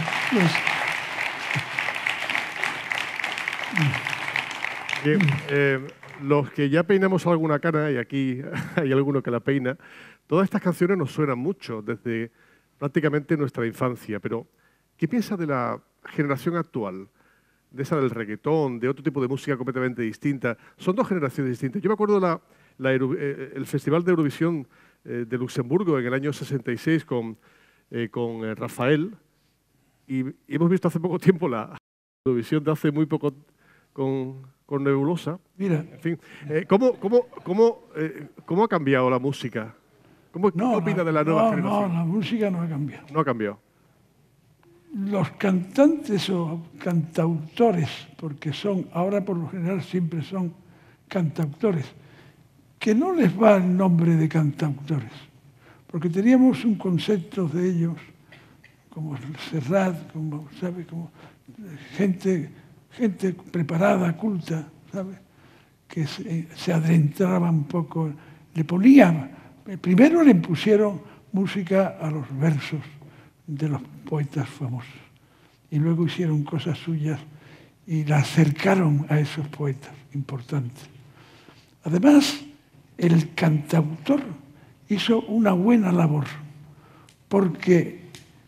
Bien, los que ya peinamos alguna cana, y aquí hay alguno que la peina, todas estas canciones nos suenan mucho desde prácticamente nuestra infancia, pero ¿qué piensa de la generación actual? De esa del reggaetón, de otro tipo de música completamente distinta. Son dos generaciones distintas. Yo me acuerdo el Festival de Eurovisión de Luxemburgo en el año 66 con Rafael, y hemos visto hace poco tiempo la Eurovisión de hace muy poco con Nebulosa. Mira. En fin, ¿cómo ha cambiado la música? ¿Qué opina de la nueva generación? No, la música no ha cambiado. No ha cambiado. Los cantantes o cantautores, porque ahora por lo general siempre son cantautores, que no les va el nombre de cantautores, porque teníamos un concepto de ellos, como Serrat, como gente preparada, culta, ¿sabe? Que se adentraba un poco, le ponían, primero le impusieron música a los versos de los poetas famosos, y luego hicieron cosas suyas y la acercaron a esos poetas importantes. Además, el cantautor hizo una buena labor, porque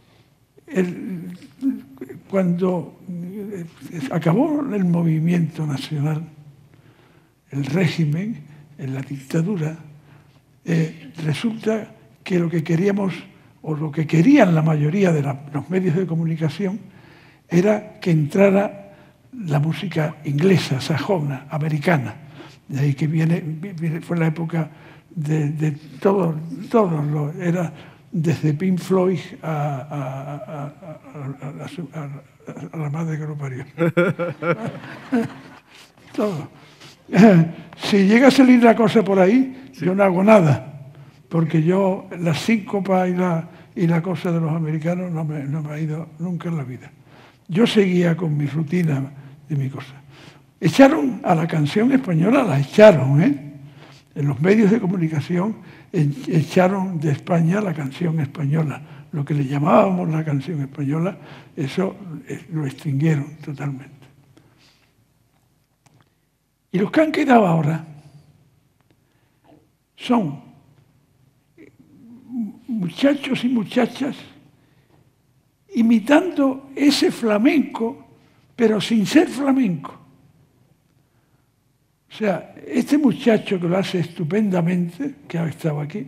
cuando acabó el movimiento nacional, el régimen, en la dictadura, resulta que lo que queríamos, o lo que querían la mayoría de los medios de comunicación, era que entrara la música inglesa, sajona, americana. De ahí que fue la época de todo era desde Pink Floyd a la madre que lo parió. Todo. Si llega a salir la cosa por ahí, sí, yo no hago nada, porque yo la síncopa y la cosa de los americanos no me ha ido nunca en la vida. Yo seguía con mi rutina y mi cosa. Echaron a la canción española, la echaron, ¿eh? En los medios de comunicación echaron de España la canción española. Lo que le llamábamos la canción española, eso lo extinguieron totalmente. Y los que han quedado ahora son muchachos y muchachas imitando ese flamenco, pero sin ser flamenco. O sea, este muchacho que lo hace estupendamente, que ha estado aquí,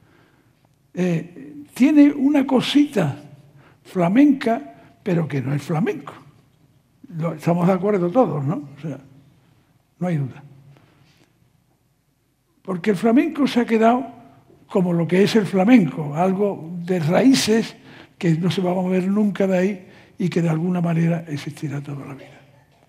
tiene una cosita flamenca, pero que no es flamenco. Estamos de acuerdo todos, ¿no? O sea, no hay duda. Porque el flamenco se ha quedado como lo que es el flamenco, algo de raíces que no se va a mover nunca de ahí y que de alguna manera existirá toda la vida.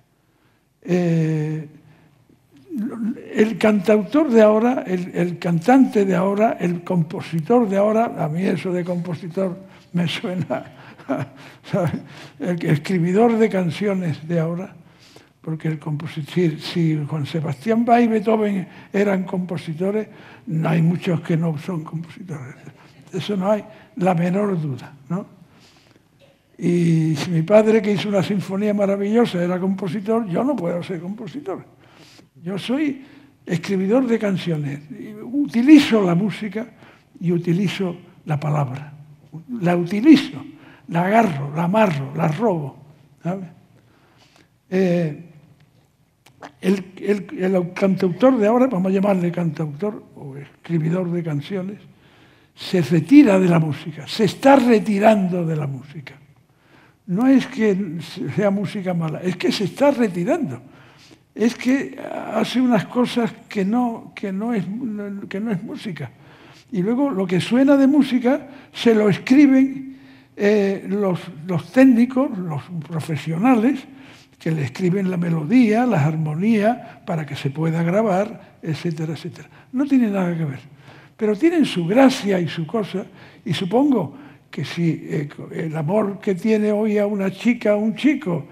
El cantautor de ahora, el cantante de ahora, el compositor de ahora, a mí eso de compositor me suena, ¿sabes? El escribidor de canciones de ahora, porque el compositor, si Juan Sebastián Bach y Beethoven eran compositores, hay muchos que no son compositores. Eso no hay la menor duda, ¿no? Y si mi padre, que hizo una sinfonía maravillosa, era compositor, yo no puedo ser compositor. Yo soy escribidor de canciones. Utilizo la música y utilizo la palabra. La utilizo, la agarro, la amarro, la robo, ¿sabes? El cantautor de ahora, vamos a llamarle cantautor o escribidor de canciones, se retira de la música, se está retirando de la música. No es que sea música mala, es que se está retirando. Es que hace unas cosas que no es música. Y luego lo que suena de música se lo escriben los técnicos, los profesionales, que le escriben la melodía, las armonías, para que se pueda grabar, etcétera, etcétera. No tiene nada que ver. pero tienen su gracia y su cosa, y supongo que si el amor que tiene hoy a una chica, a un chico,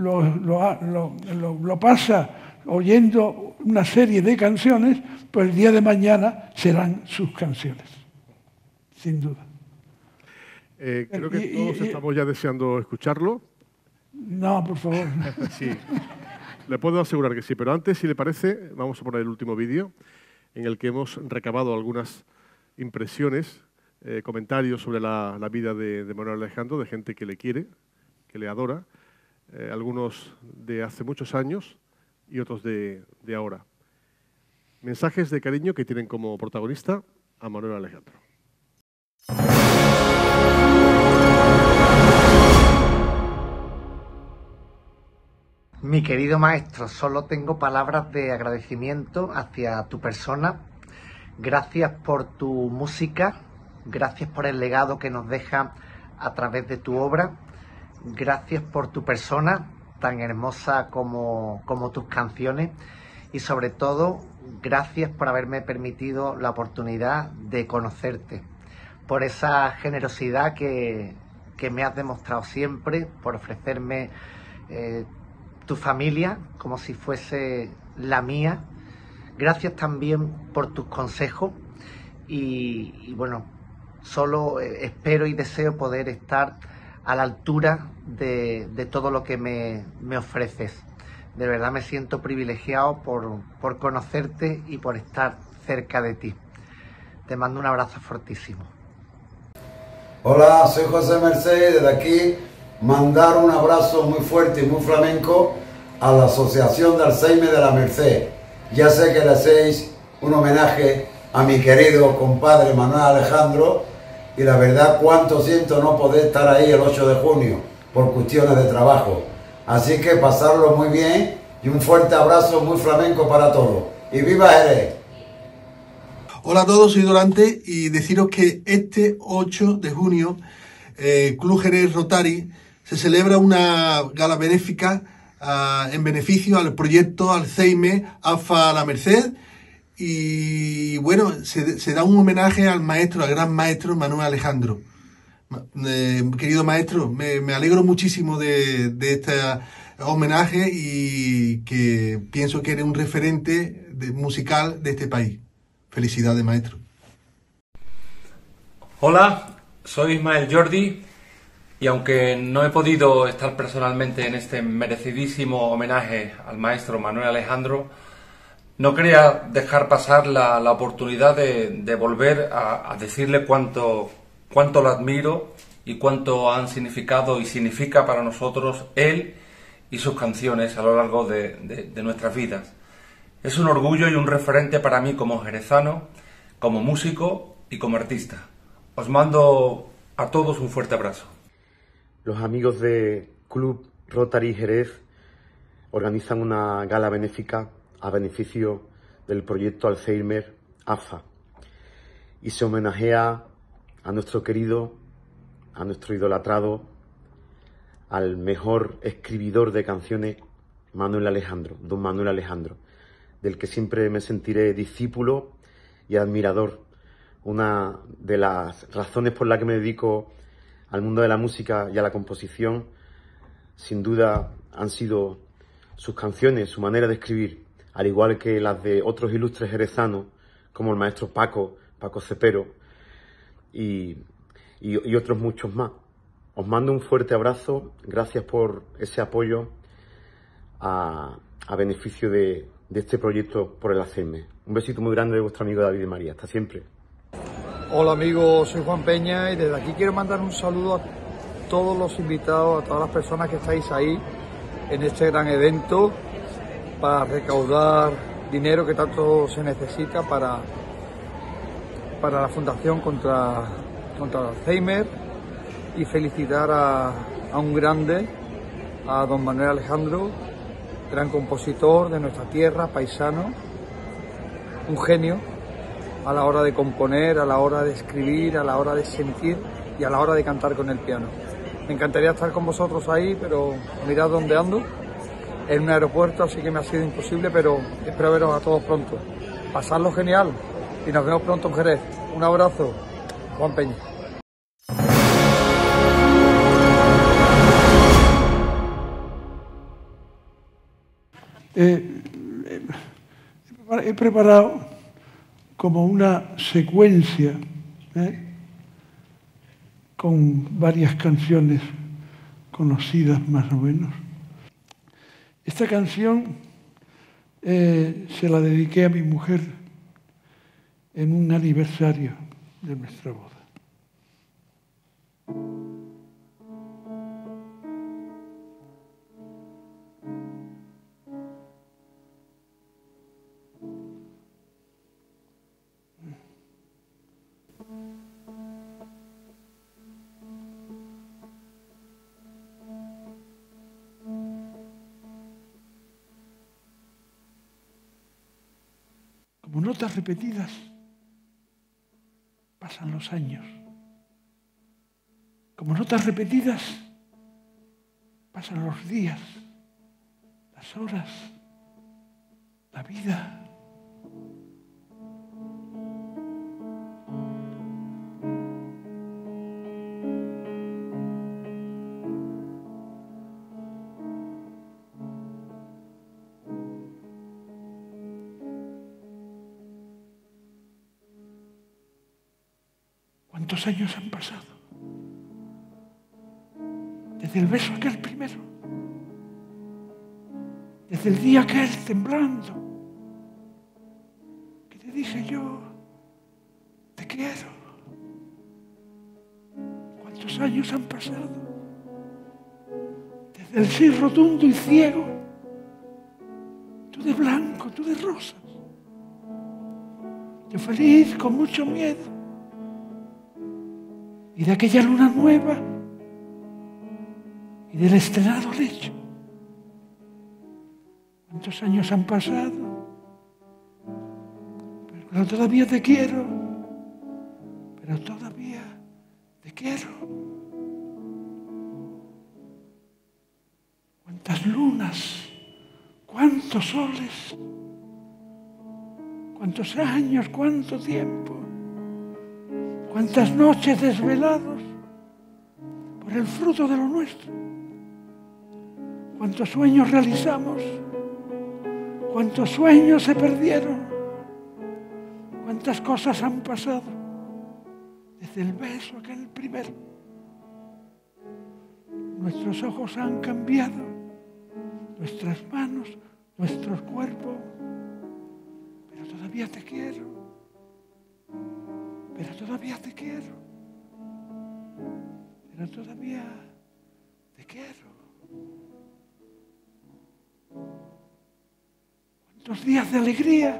lo pasa oyendo una serie de canciones, pues el día de mañana serán sus canciones, sin duda. Creo que todos estamos ya deseando escucharlo. No, por favor. Sí, le puedo asegurar que sí, pero antes, si le parece, vamos a poner el último vídeo en el que hemos recabado algunas impresiones, comentarios sobre la vida de Manuel Alejandro, de gente que le quiere, que le adora, algunos de hace muchos años y otros de ahora. Mensajes de cariño que tienen como protagonista a Manuel Alejandro. Mi querido maestro, solo tengo palabras de agradecimiento hacia tu persona. Gracias por tu música, gracias por el legado que nos deja a través de tu obra, gracias por tu persona, tan hermosa como tus canciones, y sobre todo, gracias por haberme permitido la oportunidad de conocerte, por esa generosidad que me has demostrado siempre, por ofrecerme tu familia como si fuese la mía. Gracias también por tus consejos y bueno, solo espero y deseo poder estar a la altura de todo lo que me ofreces. De verdad me siento privilegiado por conocerte y por estar cerca de ti. Te mando un abrazo fortísimo. Hola, soy José Mercedes, desde aquí mandar un abrazo muy fuerte y muy flamenco a la Asociación de Alzheimer de la Merced. Ya sé que le hacéis un homenaje a mi querido compadre Manuel Alejandro y la verdad cuánto siento no poder estar ahí el 8 de junio por cuestiones de trabajo. Así que pasarlo muy bien y un fuerte abrazo muy flamenco para todos. ¡Y viva Jerez! Hola a todos, soy Dorante y deciros que este 8 de junio Club Jerez Rotary se celebra una gala benéfica en beneficio al proyecto Alzheimer AFA La Merced y bueno, se da un homenaje al maestro, al gran maestro Manuel Alejandro. Querido maestro, me alegro muchísimo de este homenaje y que pienso que eres un referente musical de este país. Felicidades, maestro. Hola, soy Ismael Jordi y aunque no he podido estar personalmente en este merecidísimo homenaje al maestro Manuel Alejandro, no quería dejar pasar la oportunidad de volver a decirle cuánto lo admiro y cuánto han significado y significa para nosotros él y sus canciones a lo largo de nuestras vidas. Es un orgullo y un referente para mí como jerezano, como músico y como artista. Os mando a todos un fuerte abrazo. Los amigos de Club Rotary Jerez organizan una gala benéfica a beneficio del proyecto Alzheimer AFA y se homenajea a nuestro querido, a nuestro idolatrado, al mejor escribidor de canciones, Manuel Alejandro, don Manuel Alejandro, del que siempre me sentiré discípulo y admirador. Una de las razones por las que me dedico al mundo de la música y a la composición, sin duda, han sido sus canciones, su manera de escribir, al igual que las de otros ilustres jerezanos, como el maestro Paco Cepero, y otros muchos más. Os mando un fuerte abrazo, gracias por ese apoyo a beneficio de este proyecto por el Alzheimer. Un besito muy grande de vuestro amigo David y María. Hasta siempre. Hola amigos, soy Juan Peña y desde aquí quiero mandar un saludo a todos los invitados, a todas las personas que estáis ahí en este gran evento para recaudar dinero que tanto se necesita para la Fundación contra el Alzheimer y felicitar a un grande, a don Manuel Alejandro, gran compositor de nuestra tierra, paisano, un genio a la hora de componer, a la hora de escribir, a la hora de sentir y a la hora de cantar con el piano. Me encantaría estar con vosotros ahí, pero mirad dónde ando, en un aeropuerto, así que me ha sido imposible, pero espero veros a todos pronto. Pasadlo genial y nos vemos pronto en Jerez. Un abrazo, Juan Peña. He preparado como una secuencia con varias canciones conocidas más o menos. Esta canción se la dediqué a mi mujer en un aniversario de nuestra boda. Como notas repetidas, pasan los años. Como notas repetidas, pasan los días, las horas, la vida. ¿Cuántos años han pasado? Desde el beso aquel primero, desde el día aquel temblando, que te dije yo, te quiero. ¿Cuántos años han pasado? Desde el sí rotundo y ciego, tú de blanco, tú de rosas, yo feliz con mucho miedo. Y de aquella luna nueva y del estrenado lecho. ¿Cuántos años han pasado? Pero todavía te quiero. Pero todavía te quiero. ¿Cuántas lunas? ¿Cuántos soles? ¿Cuántos años? ¿Cuánto tiempo? ¿Cuántas noches desvelados por el fruto de lo nuestro? ¿Cuántos sueños realizamos? ¿Cuántos sueños se perdieron? ¿Cuántas cosas han pasado desde el beso aquel primero? Nuestros ojos han cambiado, nuestras manos, nuestros cuerpos, pero todavía te quiero. Pero todavía te quiero. Pero todavía te quiero. ¿Cuántos días de alegría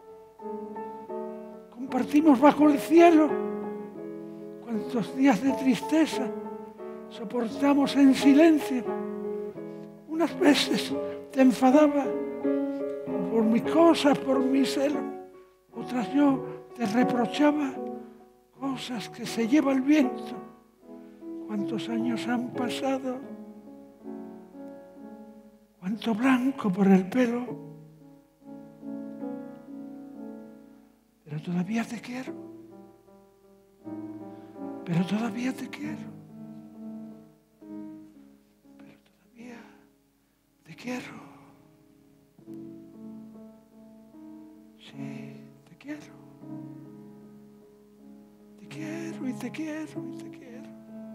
compartimos bajo el cielo? ¿Cuántos días de tristeza soportamos en silencio? Unas veces te enfadaba por mis cosas, por mi celo. Otras yo te reprochaba cosas que se lleva el viento. ¿Cuántos años han pasado? ¿Cuánto blanco por el pelo? Pero todavía te quiero. Pero todavía te quiero. Pero todavía te quiero. Sí, te quiero. Te quiero y te quiero y te quiero.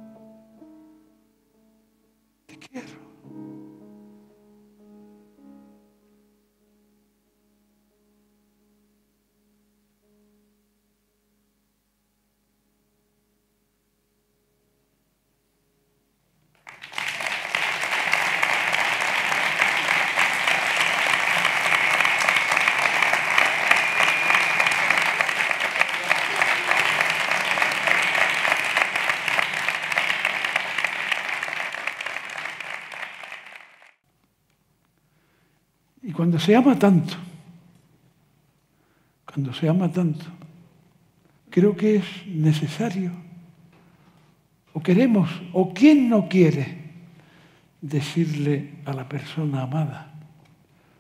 Te quiero. Y cuando se ama tanto, creo que es necesario, o queremos, o quién no quiere decirle a la persona amada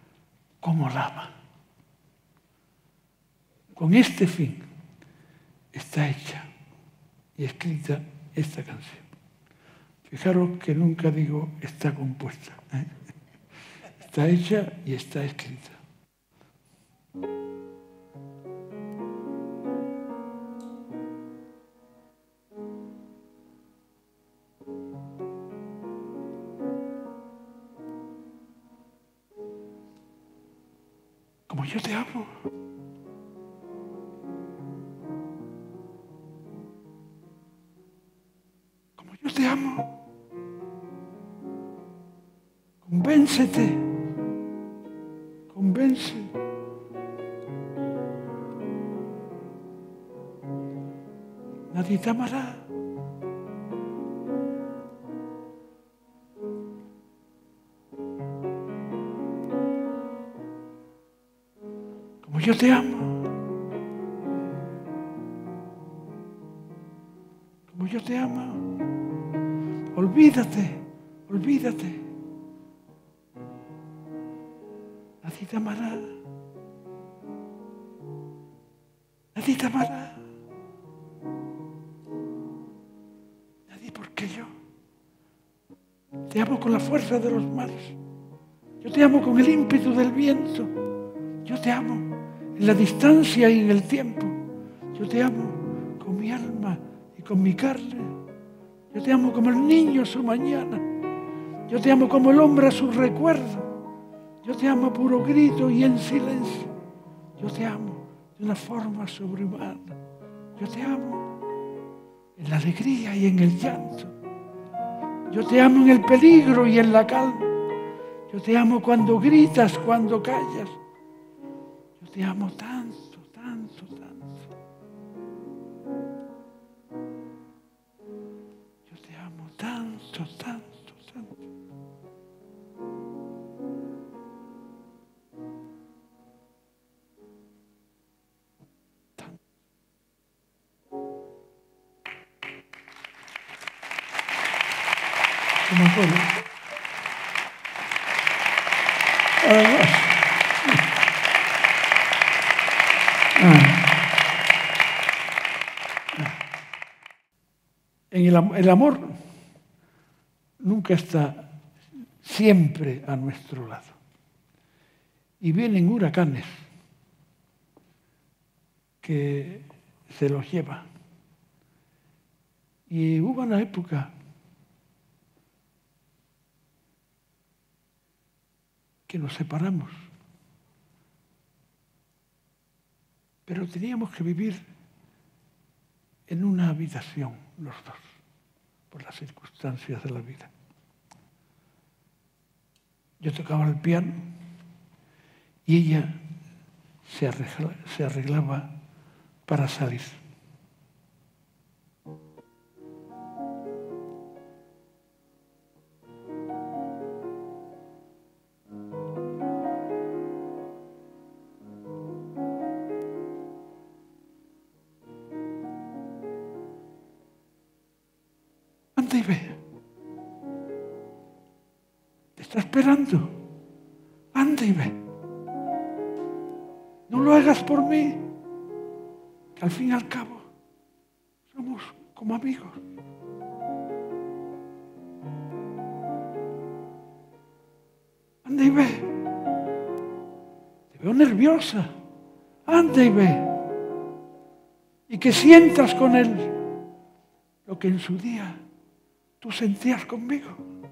cómo la ama. Con este fin está hecha y escrita esta canción. Fijaros que nunca digo está compuesta, ¿eh? Está hecha y está escrita. Como yo te amo. Como yo te amo. Convéncete. Convence. Nadie te amará. Como yo te amo. Como yo te amo. Olvídate, olvídate. Nadie te amará. Nadie te amará. Nadie porque yo. Te amo con la fuerza de los mares. Yo te amo con el ímpetu del viento. Yo te amo en la distancia y en el tiempo. Yo te amo con mi alma y con mi carne. Yo te amo como el niño a su mañana. Yo te amo como el hombre a su recuerdo. Yo te amo a puro grito y en silencio. Yo te amo de una forma sobrehumana. Yo te amo en la alegría y en el llanto. Yo te amo en el peligro y en la calma. Yo te amo cuando gritas, cuando callas. Yo te amo tanto, tanto, tanto. Yo te amo tanto, tanto, tanto. No me acuerdo. El amor nunca está siempre a nuestro lado. Y vienen huracanes que se los lleva. Y hubo una época que nos separamos, pero teníamos que vivir en una habitación los dos, por las circunstancias de la vida. Yo tocaba el piano y ella se arreglaba para salir. Anda y ve. Te está esperando. Anda y ve. No lo hagas por mí, que al fin y al cabo somos como amigos. Anda y ve. Te veo nerviosa. Anda y ve. Y que sientas con él lo que en su día tú sentías conmigo.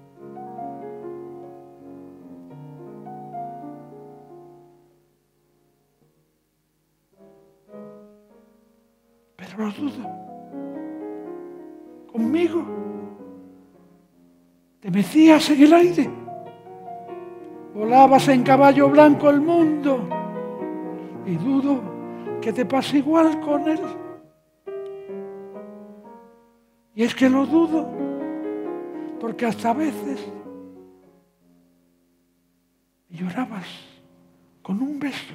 Pero lo dudo. Conmigo te mecías en el aire. Volabas en caballo blanco el mundo. Y dudo que te pase igual con él. Y es que lo dudo, porque hasta a veces llorabas con un beso,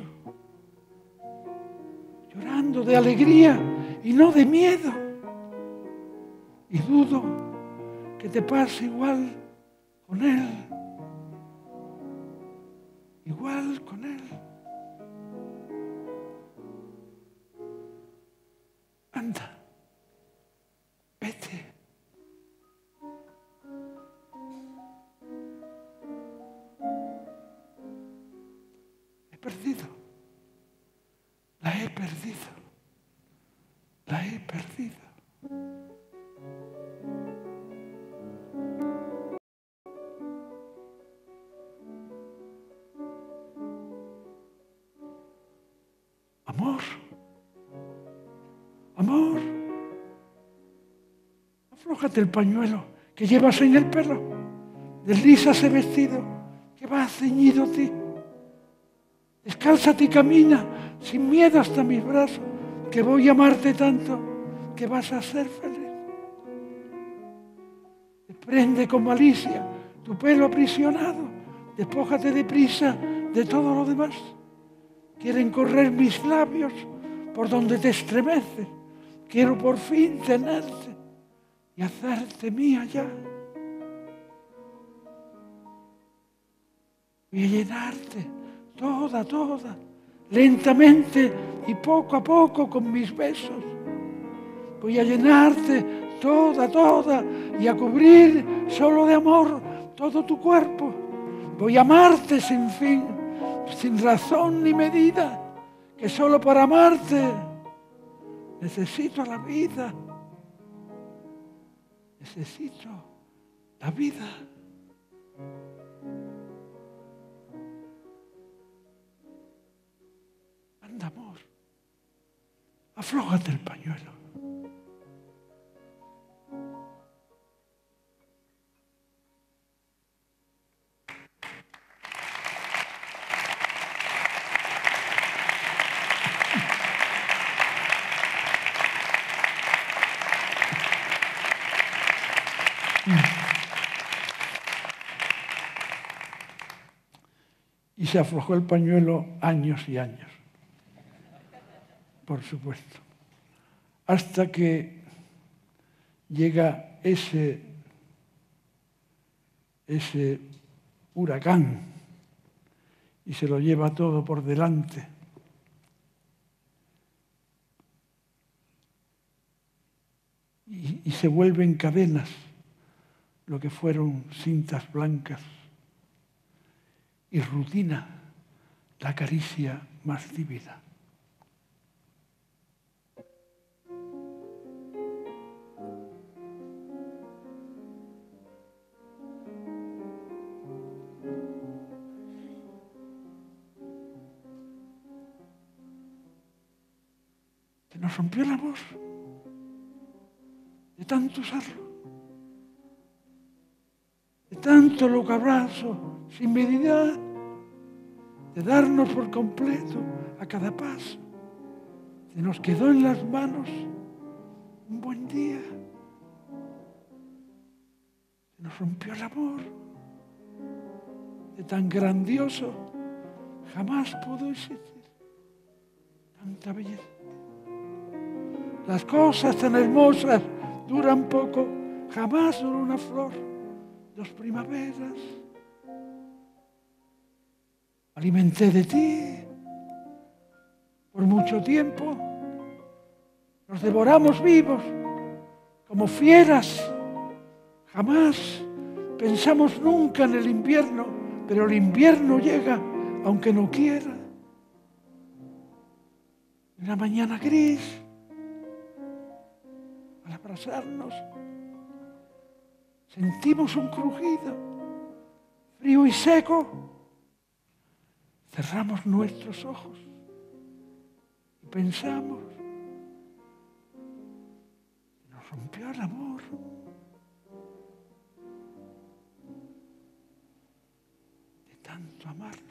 llorando de alegría y no de miedo. Y dudo que te pase igual con él, igual con él. Anda. vete. He perdido. La he perdido. La he perdido. Amor. Amor. Aflójate el pañuelo que llevas en el pelo. Desliza ese vestido que va ceñido a ti. Descálzate y camina sin miedo hasta mis brazos, que voy a amarte tanto que vas a ser feliz. Desprende con malicia tu pelo aprisionado, despójate deprisa de todo lo demás. Quieren correr mis labios por donde te estremeces. Quiero por fin tenerte y hacerte mía ya. Voy a llenarte toda, toda, lentamente y poco a poco con mis besos. Voy a llenarte toda, toda y a cubrir solo de amor todo tu cuerpo. Voy a amarte sin fin, sin razón ni medida, que solo para amarte necesito la vida. Necesito la vida. Anda, amor, aflójate el pañuelo. Y se aflojó el pañuelo años y años, por supuesto, hasta que llega ese huracán y se lo lleva todo por delante. Y se vuelven cadenas lo que fueron cintas blancas. Y rutina la caricia más divina. Se nos rompió el amor de tanto usarlo, de tanto loco abrazo sin medida, de darnos por completo a cada paso. Se nos quedó en las manos un buen día. Se nos rompió el amor. De tan grandioso jamás pudo existir tanta belleza. Las cosas tan hermosas duran poco, jamás duró una flor, 2 primaveras. Alimenté de ti por mucho tiempo. Nos devoramos vivos como fieras. Jamás pensamos nunca en el invierno, pero el invierno llega aunque no quiera. En la mañana gris, al abrazarnos, sentimos un crujido frío y seco. Cerramos nuestros ojos y pensamos, nos rompió el amor. De tanto amarlo.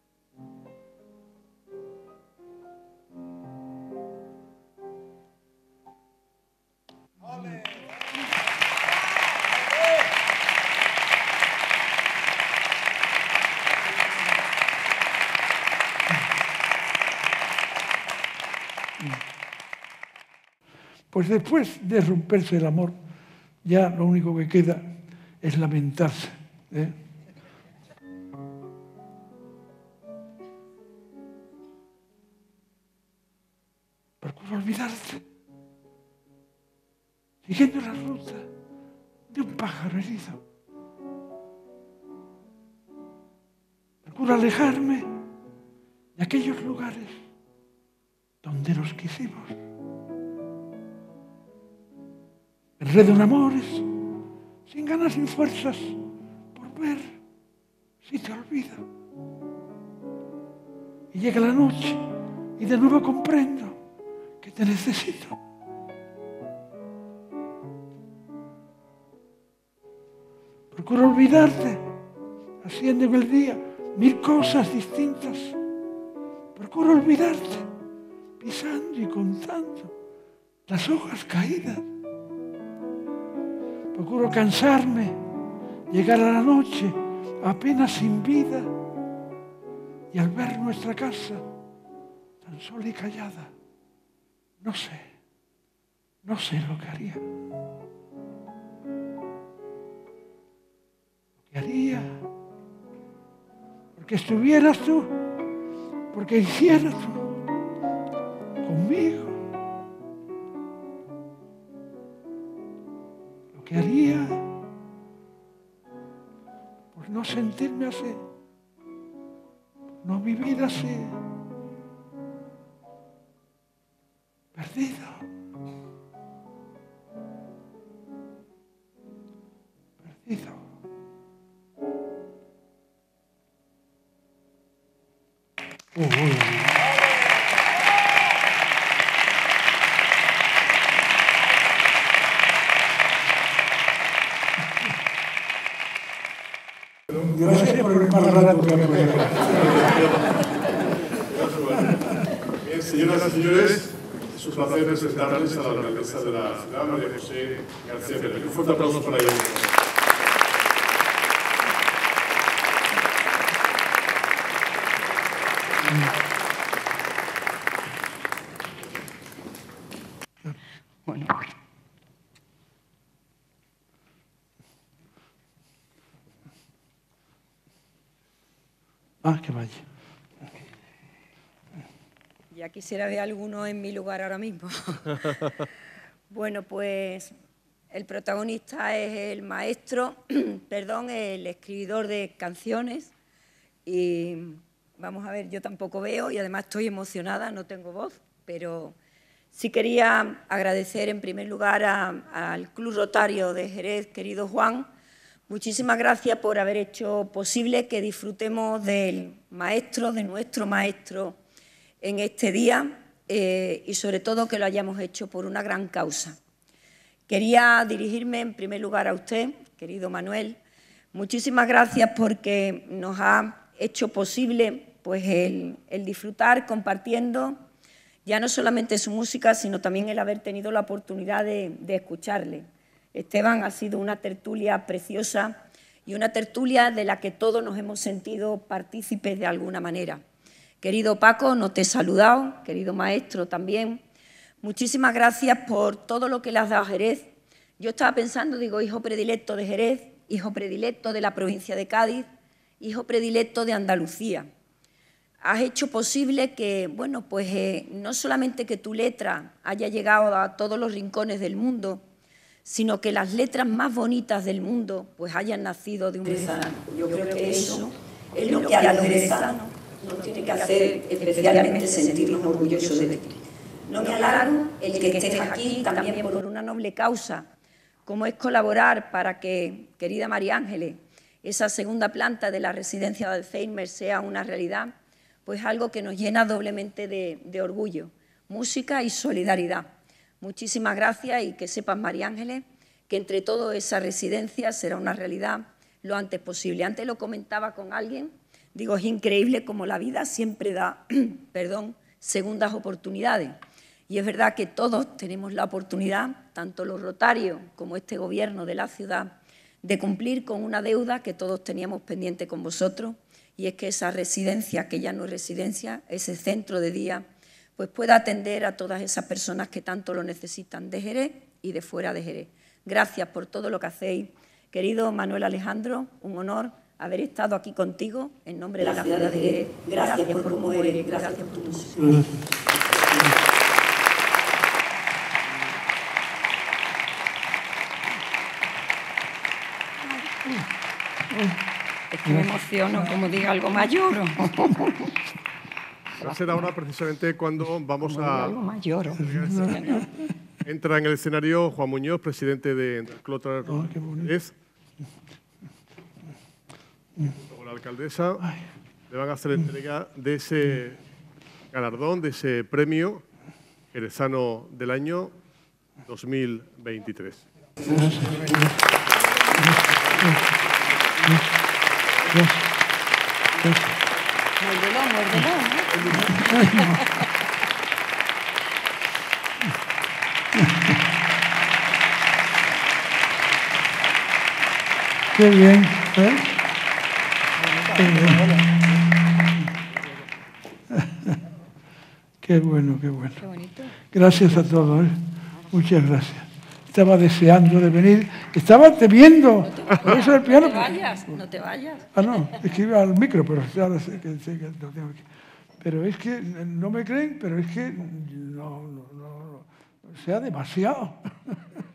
Pues después de romperse el amor, ya lo único que queda es lamentarse. Procura olvidarte. siguiendo la ruta de un pájaro herido. Procuro alejarme de aquellos lugares donde nos quisimos. Enredo en amores, sin ganas ni fuerzas, por ver si te olvido. Y llega la noche y de nuevo comprendo que te necesito. Procuro olvidarte, haciendo en el día 1000 cosas distintas. Procuro olvidarte, pisando y contando las hojas caídas. Procuro cansarme, llegar a la noche apenas sin vida y al ver nuestra casa tan sola y callada, no sé lo que haría. Lo que haría porque estuvieras tú, porque hicieras tú conmigo. Lo que haría por no sentirme así, por no vivir así, perdido. Perdido. Gracias por el más rato que me voy a dejar. Bien, señoras y señores, es un placer presentarles a la alcaldesa de la ciudad, María José García Pelayo. Un fuerte aplauso para ella. Bueno. Que vaya. Ya quisiera ver a alguno en mi lugar ahora mismo. Bueno, pues el protagonista es el maestro, el escribidor de canciones. Y vamos a ver, yo tampoco veo y además estoy emocionada, no tengo voz, pero sí quería agradecer en primer lugar al Club Rotario de Jerez, querido Juan. Muchísimas gracias por haber hecho posible que disfrutemos del maestro, de nuestro maestro, en este día y sobre todo que lo hayamos hecho por una gran causa. Quería dirigirme en primer lugar a usted, querido Manuel. Muchísimas gracias porque nos ha hecho posible pues, el disfrutar compartiendo ya no solamente su música, sino también el haber tenido la oportunidad de escucharle. Esteban, ha sido una tertulia preciosa y una tertulia de la que todos nos hemos sentido partícipes de alguna manera. Querido Paco, no te he saludado, querido maestro también. Muchísimas gracias por todo lo que le has dado a Jerez. Yo estaba pensando, digo, hijo predilecto de Jerez, hijo predilecto de la provincia de Cádiz, hijo predilecto de Andalucía. Has hecho posible que, bueno, pues no solamente que tu letra haya llegado a todos los rincones del mundo, sino que las letras más bonitas del mundo pues hayan nacido de un jerezano. Yo creo que eso es lo que a los jerezanos nos tiene que hacer especialmente sentirnos orgullosos de ti. No me alargo el que estés aquí también por una noble causa, como es colaborar para que, querida María Ángeles, esa segunda planta de la residencia de Alzheimer sea una realidad, pues algo que nos llena doblemente de orgullo, música y solidaridad. Muchísimas gracias y que sepas, María Ángeles, que entre todo esa residencia será una realidad lo antes posible. Antes lo comentaba con alguien, digo, es increíble cómo la vida siempre da segundas oportunidades. Y es verdad que todos tenemos la oportunidad, tanto los rotarios como este gobierno de la ciudad, de cumplir con una deuda que todos teníamos pendiente con vosotros, y es que esa residencia, que ya no es residencia, ese centro de día, pues pueda atender a todas esas personas que tanto lo necesitan de Jerez y de fuera de Jerez. Gracias por todo lo que hacéis. Querido Manuel Alejandro, un honor haber estado aquí contigo en nombre de la ciudad de Jerez. Gracias por cómo eres, gracias por tu música. Es que me emociono, como diga algo más lloro. Va a ser ahora precisamente cuando vamos Como diga algo más lloro. Entra en el escenario Juan Muñoz, presidente del Club Jerez. Con la alcaldesa le van a hacer entrega de ese galardón, de ese premio jerezano del año 2023. Muérdelo, muérdelo. Qué bien, ¿eh? Qué bien. Qué bueno, qué bueno. Qué bonito. Gracias a todos, ¿eh? Muchas gracias. Estaba deseando de venir, estaba temiendo. Por eso el piano. No te vayas, no te vayas. Ah, no, es que iba al micro, pero ahora sé que lo tengo que... Pero es que, no me creen, pero es que no sea demasiado.